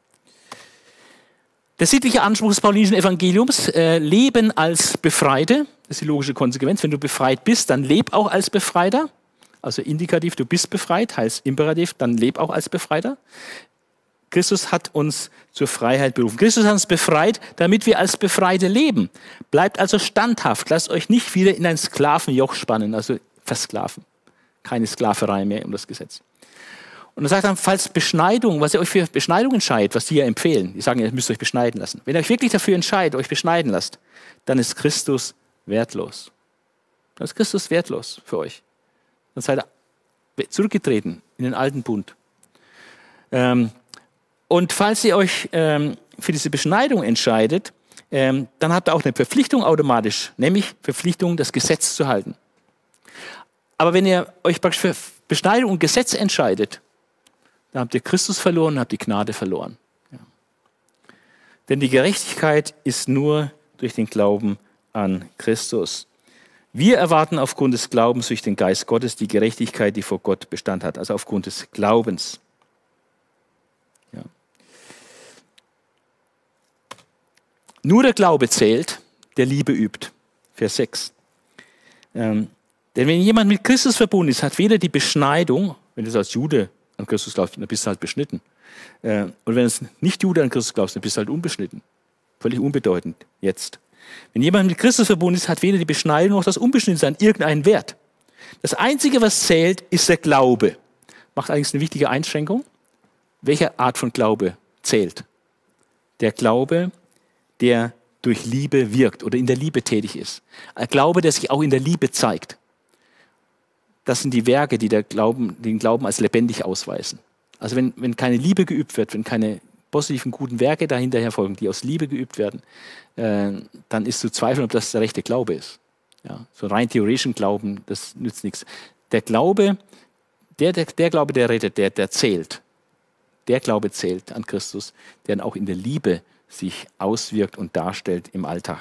Der sittliche Anspruch des paulinischen Evangeliums, Leben als Befreite, das ist die logische Konsequenz. Wenn du befreit bist, dann leb auch als Befreiter. Also Indikativ, du bist befreit, heißt Imperativ, dann leb auch als Befreiter. Christus hat uns zur Freiheit berufen. Christus hat uns befreit, damit wir als Befreite leben. Bleibt also standhaft, lasst euch nicht wieder in ein Sklavenjoch spannen, also versklaven. Keine Sklaverei mehr um das Gesetz. Und er sagt dann, falls Beschneidung, was ihr euch für Beschneidung entscheidet, was die ja empfehlen, die sagen, ihr müsst euch beschneiden lassen. Wenn ihr euch wirklich dafür entscheidet, euch beschneiden lasst, dann ist Christus wertlos. Dann ist Christus wertlos für euch. Dann seid ihr zurückgetreten in den alten Bund. Und falls ihr euch für diese Beschneidung entscheidet, dann habt ihr auch eine Verpflichtung automatisch, nämlich Verpflichtung, das Gesetz zu halten. Aber wenn ihr euch praktisch für Beschneidung und Gesetz entscheidet, dann habt ihr Christus verloren, habt die Gnade verloren. Ja. Denn die Gerechtigkeit ist nur durch den Glauben an Christus. Wir erwarten aufgrund des Glaubens durch den Geist Gottes die Gerechtigkeit, die vor Gott Bestand hat, also aufgrund des Glaubens. Ja. Nur der Glaube zählt, der Liebe übt. Vers 6. Denn wenn jemand mit Christus verbunden ist, hat weder die Beschneidung, wenn du als Jude an Christus glaubst, dann bist du halt beschnitten. Und wenn es nicht Jude an Christus glaubst, dann bist du halt unbeschnitten. Völlig unbedeutend jetzt. Wenn jemand mit Christus verbunden ist, hat weder die Beschneidung noch das Unbeschnittensein irgendeinen Wert. Das Einzige, was zählt, ist der Glaube. Macht allerdings eine wichtige Einschränkung. Welche Art von Glaube zählt? Der Glaube, der durch Liebe wirkt oder in der Liebe tätig ist. Ein Glaube, der sich auch in der Liebe zeigt. Das sind die Werke, die den Glauben als lebendig ausweisen. Also wenn keine Liebe geübt wird, wenn keine positiven, guten Werke dahinter herfolgen, die aus Liebe geübt werden, dann ist zu zweifeln, ob das der rechte Glaube ist. Ja, so rein theoretischen Glauben, das nützt nichts. Der Glaube, der Glaube, der rettet, der zählt. Der Glaube zählt an Christus, der dann auch in der Liebe sich auswirkt und darstellt im Alltag.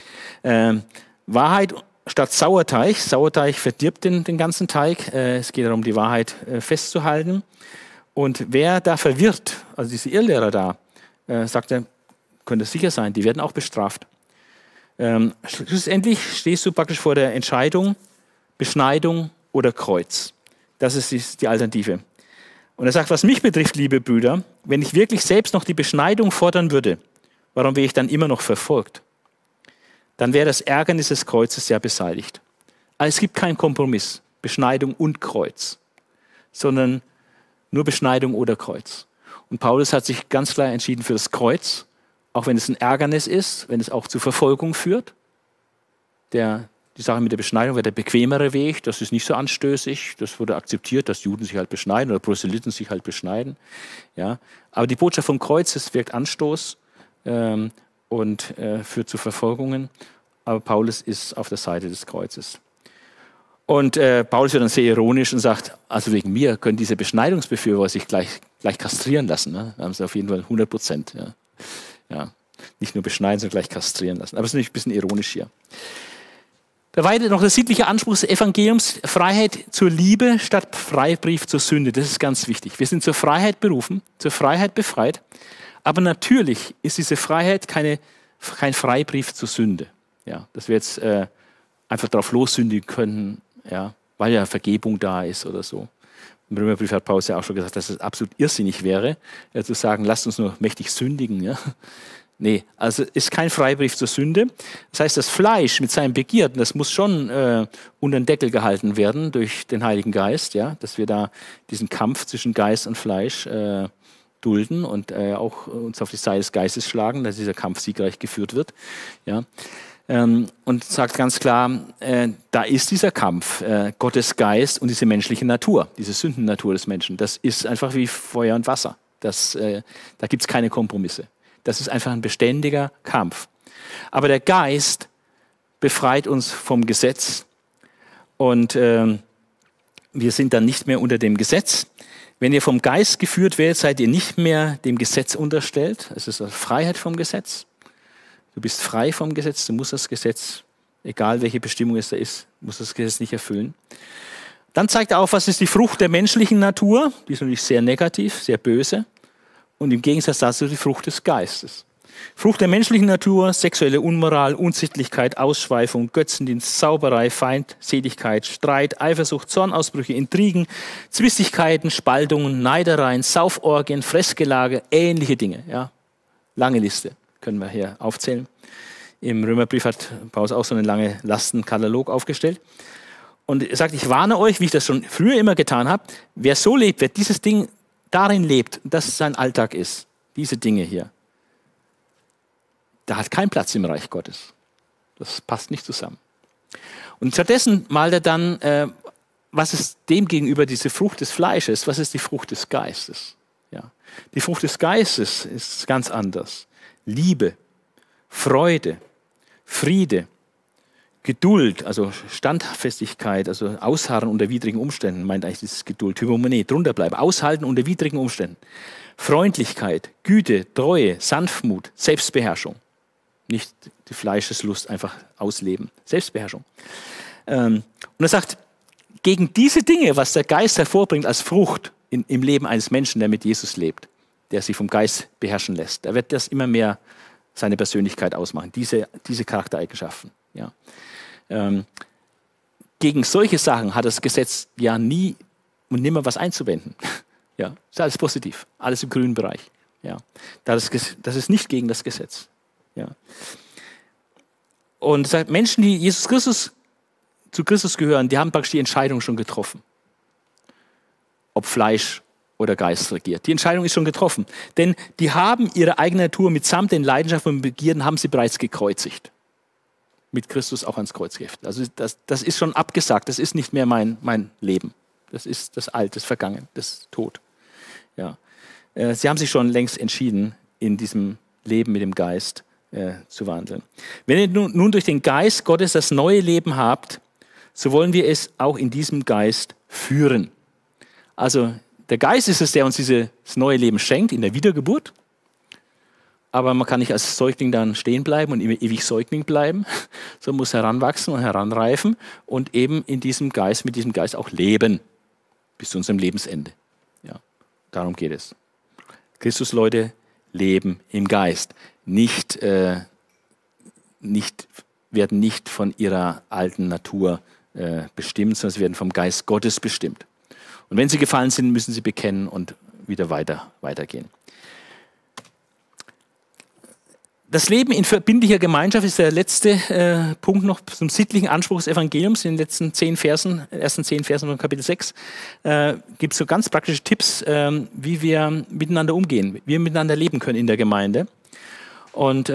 Wahrheit statt Sauerteig. Sauerteig verdirbt den ganzen Teig. Es geht darum, die Wahrheit festzuhalten. Und wer da verwirrt, also diese Irrlehrer da, sagt er, könnte sicher sein, die werden auch bestraft. Schlussendlich stehst du praktisch vor der Entscheidung, Beschneidung oder Kreuz. Das ist die Alternative. Und er sagt, was mich betrifft, liebe Brüder, wenn ich wirklich selbst noch die Beschneidung fordern würde, warum wäre ich dann immer noch verfolgt? Dann wäre das Ärgernis des Kreuzes ja beseitigt. Aber es gibt keinen Kompromiss, Beschneidung und Kreuz, sondern nur Beschneidung oder Kreuz. Und Paulus hat sich ganz klar entschieden für das Kreuz, auch wenn es ein Ärgernis ist, wenn es auch zu Verfolgung führt. Die Sache mit der Beschneidung wäre der bequemere Weg, das ist nicht so anstößig, das wurde akzeptiert, dass Juden sich halt beschneiden oder Proselyten sich halt beschneiden. Ja. Aber die Botschaft vom Kreuz, es wirkt Anstoß und führt zu Verfolgungen. Aber Paulus ist auf der Seite des Kreuzes. Und Paulus wird dann sehr ironisch und sagt, also wegen mir können diese Beschneidungsbefürworter sich gleich kastrieren lassen. Ne? Da haben sie auf jeden Fall 100%. Ja. Ja. Nicht nur beschneiden, sondern gleich kastrieren lassen. Aber es ist natürlich ein bisschen ironisch hier. Da weiter noch der sittliche Anspruch des Evangeliums, Freiheit zur Liebe statt Freibrief zur Sünde. Das ist ganz wichtig. Wir sind zur Freiheit berufen, zur Freiheit befreit. Aber natürlich ist diese Freiheit kein Freibrief zur Sünde. Ja, dass wir jetzt einfach drauf lossündigen können, ja, weil ja Vergebung da ist oder so. Im Römerbrief hat Paulus ja auch schon gesagt, dass es absolut irrsinnig wäre, zu sagen, lasst uns nur mächtig sündigen. Ja. Nee, also ist kein Freibrief zur Sünde. Das heißt, das Fleisch mit seinen Begierden, das muss schon unter den Deckel gehalten werden durch den Heiligen Geist, ja, dass wir da diesen Kampf zwischen Geist und Fleisch dulden und auch uns auf die Seite des Geistes schlagen, dass dieser Kampf siegreich geführt wird. Ja. Und sagt ganz klar, da ist dieser Kampf, Gottes Geist und diese menschliche Natur, diese Sündennatur des Menschen. Das ist einfach wie Feuer und Wasser. Da gibt es keine Kompromisse. Das ist einfach ein beständiger Kampf. Aber der Geist befreit uns vom Gesetz und wir sind dann nicht mehr unter dem Gesetz. Wenn ihr vom Geist geführt werdet, seid ihr nicht mehr dem Gesetz unterstellt. Es ist eine Freiheit vom Gesetz. Du bist frei vom Gesetz, du musst das Gesetz, egal welche Bestimmung es da ist, musst das Gesetz nicht erfüllen. Dann zeigt er auf, was ist die Frucht der menschlichen Natur. Die ist natürlich sehr negativ, sehr böse. Und im Gegensatz dazu die Frucht des Geistes. Frucht der menschlichen Natur, sexuelle Unmoral, Unsittlichkeit, Ausschweifung, Götzendienst, Zauberei, Feindseligkeit, Streit, Eifersucht, Zornausbrüche, Intrigen, Zwistigkeiten, Spaltungen, Neidereien, Sauforgien, Fressgelage, ähnliche Dinge. Ja, lange Liste können wir hier aufzählen. Im Römerbrief hat Paulus auch so einen langen Lastenkatalog aufgestellt. Und er sagt, ich warne euch, wie ich das schon früher immer getan habe, wer so lebt, wer dieses Ding darin lebt, dass es sein Alltag ist, diese Dinge hier, der hat keinen Platz im Reich Gottes. Das passt nicht zusammen. Und stattdessen malt er dann, was ist dem gegenüber diese Frucht des Fleisches, was ist die Frucht des Geistes. Ja. Die Frucht des Geistes ist ganz anders. Liebe, Freude, Friede, Geduld, also Standfestigkeit, also Ausharren unter widrigen Umständen, meint eigentlich dieses Geduld, Hypomone, drunter bleiben, aushalten unter widrigen Umständen. Freundlichkeit, Güte, Treue, Sanftmut, Selbstbeherrschung. Nicht die Fleischeslust einfach ausleben, Selbstbeherrschung. Und er sagt, gegen diese Dinge, was der Geist hervorbringt als Frucht im Leben eines Menschen, der mit Jesus lebt, der sich vom Geist beherrschen lässt, da wird das immer mehr seine Persönlichkeit ausmachen, diese Charaktereigenschaften. Ja. Gegen solche Sachen hat das Gesetz ja nie und nimmer was einzuwenden. Ja, ist alles positiv, alles im grünen Bereich. Ja. Das ist nicht gegen das Gesetz. Ja. Und sagt, Menschen, die zu Christus gehören, die haben praktisch die Entscheidung schon getroffen, ob Fleisch oder Geist regiert. Die Entscheidung ist schon getroffen, denn die haben ihre eigene Natur mitsamt den Leidenschaften und Begierden haben sie bereits gekreuzigt. Mit Christus auch ans Kreuz geheftet. Also das ist schon abgesagt, das ist nicht mehr mein Leben. Das ist das Alte, das Vergangen, das Tod. Ja. Sie haben sich schon längst entschieden, in diesem Leben mit dem Geist zu wandeln. Wenn ihr nun durch den Geist Gottes das neue Leben habt, so wollen wir es auch in diesem Geist führen. Also der Geist ist es, der uns dieses neue Leben schenkt in der Wiedergeburt. Aber man kann nicht als Säugling dann stehen bleiben und ewig Säugling bleiben, sondern muss heranwachsen und heranreifen und eben in diesem Geist, mit diesem Geist auch leben bis zu unserem Lebensende. Ja, darum geht es. Christusleute leben im Geist, werden nicht von ihrer alten Natur bestimmt, sondern sie werden vom Geist Gottes bestimmt. Und wenn sie gefallen sind, müssen sie bekennen und wieder weitergehen. Das Leben in verbindlicher Gemeinschaft ist der letzte Punkt noch zum sittlichen Anspruch des Evangeliums. In den ersten 10 Versen von Kapitel 6 gibt es so ganz praktische Tipps, wie wir miteinander umgehen, wie wir miteinander leben können in der Gemeinde. Und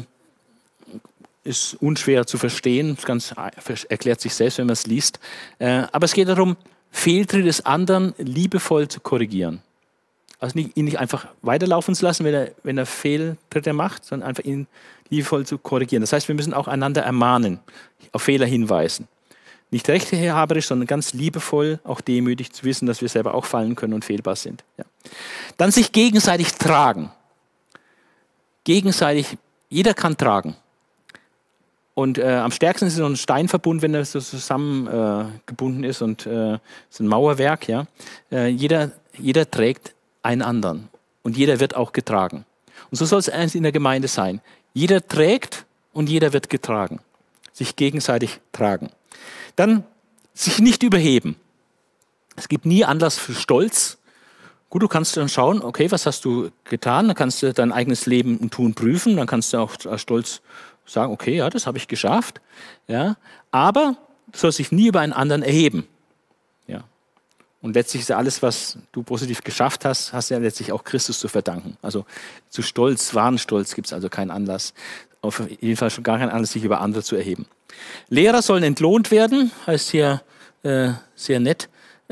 ist unschwer zu verstehen, erklärt sich selbst, wenn man es liest. Aber es geht darum, Fehltritte des anderen liebevoll zu korrigieren. Also ihn nicht einfach weiterlaufen zu lassen, wenn er Fehltritte macht, sondern einfach ihn liebevoll zu korrigieren. Das heißt, wir müssen auch einander ermahnen, auf Fehler hinweisen. Nicht rechthaberisch, sondern ganz liebevoll, auch demütig zu wissen, dass wir selber auch fallen können und fehlbar sind. Ja. Dann sich gegenseitig tragen. Gegenseitig, jeder kann tragen. Und am stärksten ist so ein Steinverbund, wenn er so zusammengebunden ist und so ein Mauerwerk. Ja. Jeder trägt einen anderen und jeder wird auch getragen. Und so soll es eigentlich in der Gemeinde sein. Jeder trägt und jeder wird getragen. Sich gegenseitig tragen. Dann sich nicht überheben. Es gibt nie Anlass für Stolz. Gut, du kannst dann schauen, okay, was hast du getan? Dann kannst du dein eigenes Leben und Tun prüfen. Dann kannst du auch stolz sagen, okay, ja, das habe ich geschafft. Ja, aber du sollst dich nie über einen anderen erheben. Ja. Und letztlich ist ja alles, was du positiv geschafft hast, hast ja letztlich auch Christus zu verdanken. Also zu Stolz, wahren Stolz gibt es also keinen Anlass. Auf jeden Fall schon gar keinen Anlass, sich über andere zu erheben. Lehrer sollen entlohnt werden, heißt hier sehr nett.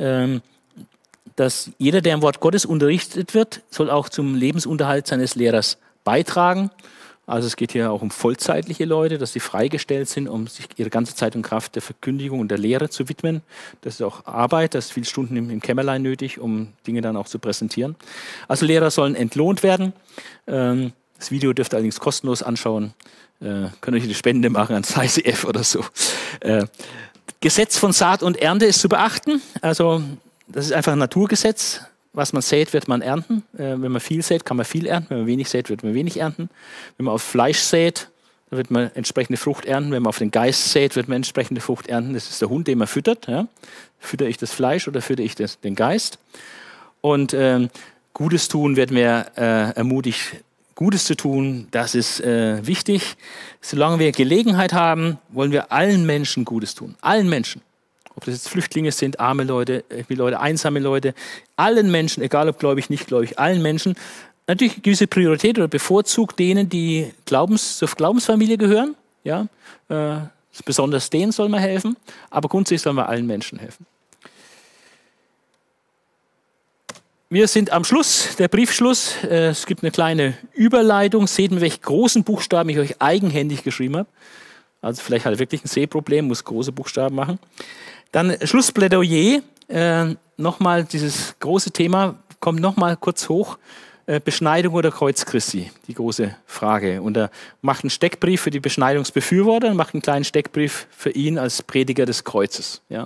Dass jeder, der im Wort Gottes unterrichtet wird, soll auch zum Lebensunterhalt seines Lehrers beitragen. Also es geht hier auch um vollzeitliche Leute, dass sie freigestellt sind, um sich ihre ganze Zeit und Kraft der Verkündigung und der Lehre zu widmen. Das ist auch Arbeit, das ist viele Stunden im Kämmerlein nötig, um Dinge dann auch zu präsentieren. Also Lehrer sollen entlohnt werden. Das Video dürft ihr allerdings kostenlos anschauen. Könnt euch eine Spende machen ans ICF oder so. Gesetz von Saat und Ernte ist zu beachten. Also das ist einfach ein Naturgesetz. Was man sät, wird man ernten. Wenn man viel sät, kann man viel ernten. Wenn man wenig sät, wird man wenig ernten. Wenn man auf Fleisch sät, dann wird man entsprechende Frucht ernten. Wenn man auf den Geist sät, wird man entsprechende Frucht ernten. Das ist der Hund, den man füttert. Ja? Fütter ich das Fleisch oder fütter ich den Geist? Und Gutes tun wird mir ermutigt, Gutes zu tun. Das ist wichtig. Solange wir Gelegenheit haben, wollen wir allen Menschen Gutes tun. Allen Menschen. Ob das jetzt Flüchtlinge sind, arme Leute, einsame Leute, allen Menschen, egal ob gläubig, nicht gläubig, allen Menschen, natürlich eine gewisse Priorität oder bevorzugt denen, die zur Glaubensfamilie gehören. Ja, besonders denen soll man helfen, aber grundsätzlich soll man allen Menschen helfen. Wir sind am Schluss, der Briefschluss. Es gibt eine kleine Überleitung. Seht, mit welchen großen Buchstaben ich euch eigenhändig geschrieben habe. Also vielleicht hat er wirklich ein Sehproblem, muss große Buchstaben machen. Dann Schlussplädoyer, nochmal dieses große Thema, kommt nochmal kurz hoch, Beschneidung oder Kreuz Christi, die große Frage. Und er macht einen Steckbrief für die Beschneidungsbefürworter und macht einen kleinen Steckbrief für ihn als Prediger des Kreuzes. Ja.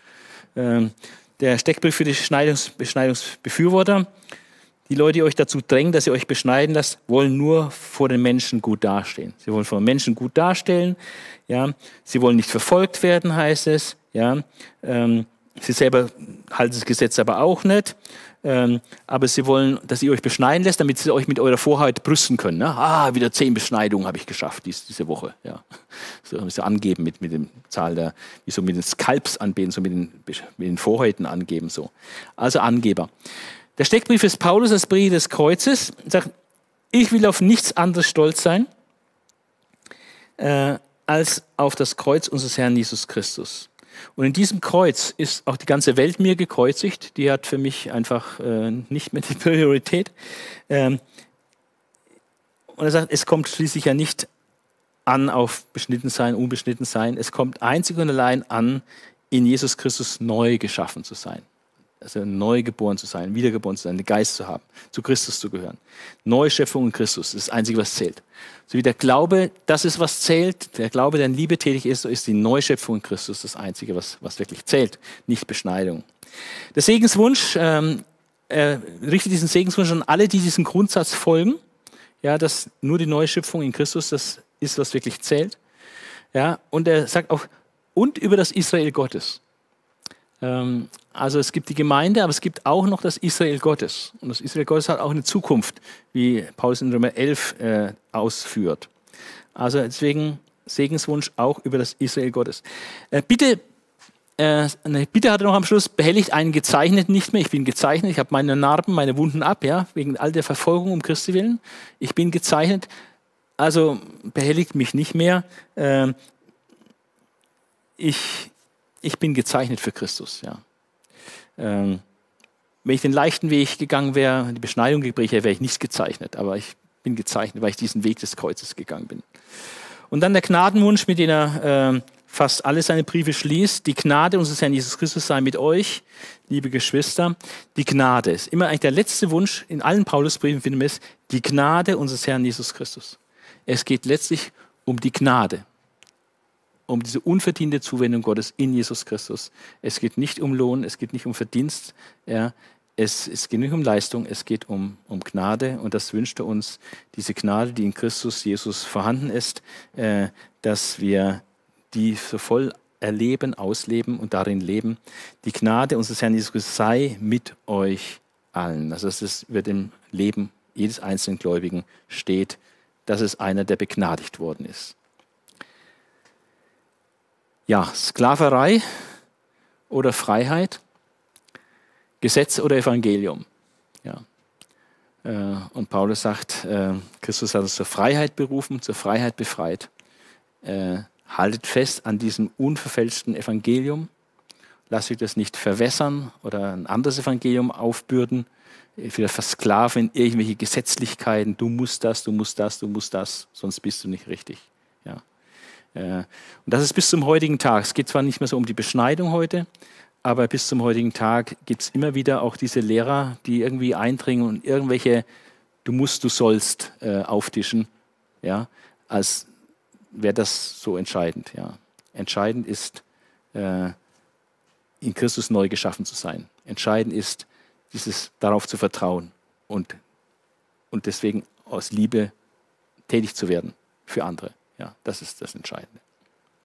Der Steckbrief für die Beschneidungsbefürworter, die Leute, die euch dazu drängen, dass ihr euch beschneiden lasst, wollen nur vor den Menschen gut dastehen. Sie wollen vor den Menschen gut darstellen. Ja. Sie wollen nicht verfolgt werden, heißt es. Ja. Sie selber halten das Gesetz aber auch nicht. Aber sie wollen, dass ihr euch beschneiden lässt, damit sie euch mit eurer Vorhaut brüsten können. Ne? Wieder 10 Beschneidungen habe ich geschafft diese Woche. Ja. So angeben mit dem Zahl wie so mit den Skalps anbeten, so mit den Vorhäuten angeben. So. Also Angeber. Der Steckbrief ist Paulus als Brief des Kreuzes. Er sagt, ich will auf nichts anderes stolz sein, als auf das Kreuz unseres Herrn Jesus Christus. Und in diesem Kreuz ist auch die ganze Welt mir gekreuzigt. Die hat für mich einfach nicht mehr die Priorität. Und er sagt, es kommt schließlich ja nicht an auf beschnitten sein, unbeschnitten sein. Es kommt einzig und allein an, in Jesus Christus neu geschaffen zu sein. Also neu geboren zu sein, wiedergeboren zu sein, den Geist zu haben, zu Christus zu gehören. Neuschöpfung in Christus, das ist das Einzige, was zählt. So wie der Glaube, das ist, was zählt, der Glaube, der in Liebe tätig ist, so ist die Neuschöpfung in Christus das Einzige, was wirklich zählt, nicht Beschneidung. Der Segenswunsch, richtet diesen Segenswunsch an alle, die diesem Grundsatz folgen, ja, dass nur die Neuschöpfung in Christus das ist, was wirklich zählt. Ja, und er sagt auch, und über das Israel Gottes. Also es gibt die Gemeinde, aber es gibt auch noch das Israel Gottes. Und das Israel Gottes hat auch eine Zukunft, wie Paulus in Römer 11 ausführt. Also deswegen Segenswunsch auch über das Israel Gottes. Bitte hat er noch am Schluss, behelligt einen Gezeichneten nicht mehr. Ich bin gezeichnet, ich habe meine Narben, meine Wunden ab, ja, wegen all der Verfolgung um Christi willen. Ich bin gezeichnet, also behelligt mich nicht mehr. Ich bin gezeichnet für Christus. Ja. Wenn ich den leichten Weg gegangen wäre, die Beschneidung geprägt hätte, wäre ich nicht gezeichnet. Aber ich bin gezeichnet, weil ich diesen Weg des Kreuzes gegangen bin. Und dann der Gnadenwunsch, mit dem er fast alle seine Briefe schließt. Die Gnade unseres Herrn Jesus Christus sei mit euch, liebe Geschwister. Die Gnade ist immer eigentlich der letzte Wunsch, in allen Paulusbriefen finden wir es, die Gnade unseres Herrn Jesus Christus. Es geht letztlich um die Gnade. Um diese unverdiente Zuwendung Gottes in Jesus Christus. Es geht nicht um Lohn, es geht nicht um Verdienst, ja. Es geht nicht um Leistung, es geht um Gnade und das wünscht er uns, diese Gnade, die in Christus Jesus vorhanden ist, dass wir die so voll erleben, ausleben und darin leben. Die Gnade unseres Herrn Jesus Christus sei mit euch allen. Also das wird im Leben jedes einzelnen Gläubigen steht, dass es einer, der begnadigt worden ist. Ja, Sklaverei oder Freiheit, Gesetz oder Evangelium. Ja. Und Paulus sagt, Christus hat uns zur Freiheit berufen, zur Freiheit befreit. Haltet fest an diesem unverfälschten Evangelium. Lasst euch das nicht verwässern oder ein anderes Evangelium aufbürden, wieder versklaven in irgendwelche Gesetzlichkeiten. Du musst das, du musst das, du musst das, sonst bist du nicht richtig. Ja. Und das ist bis zum heutigen Tag. Es geht zwar nicht mehr so um die Beschneidung heute, aber bis zum heutigen Tag gibt es immer wieder auch diese Lehrer, die irgendwie eindringen und irgendwelche du musst, du sollst auftischen, ja, als wäre das so entscheidend. Ja. Entscheidend ist, in Christus neu geschaffen zu sein. Entscheidend ist, darauf zu vertrauen und deswegen aus Liebe tätig zu werden für andere. Ja, das ist das Entscheidende.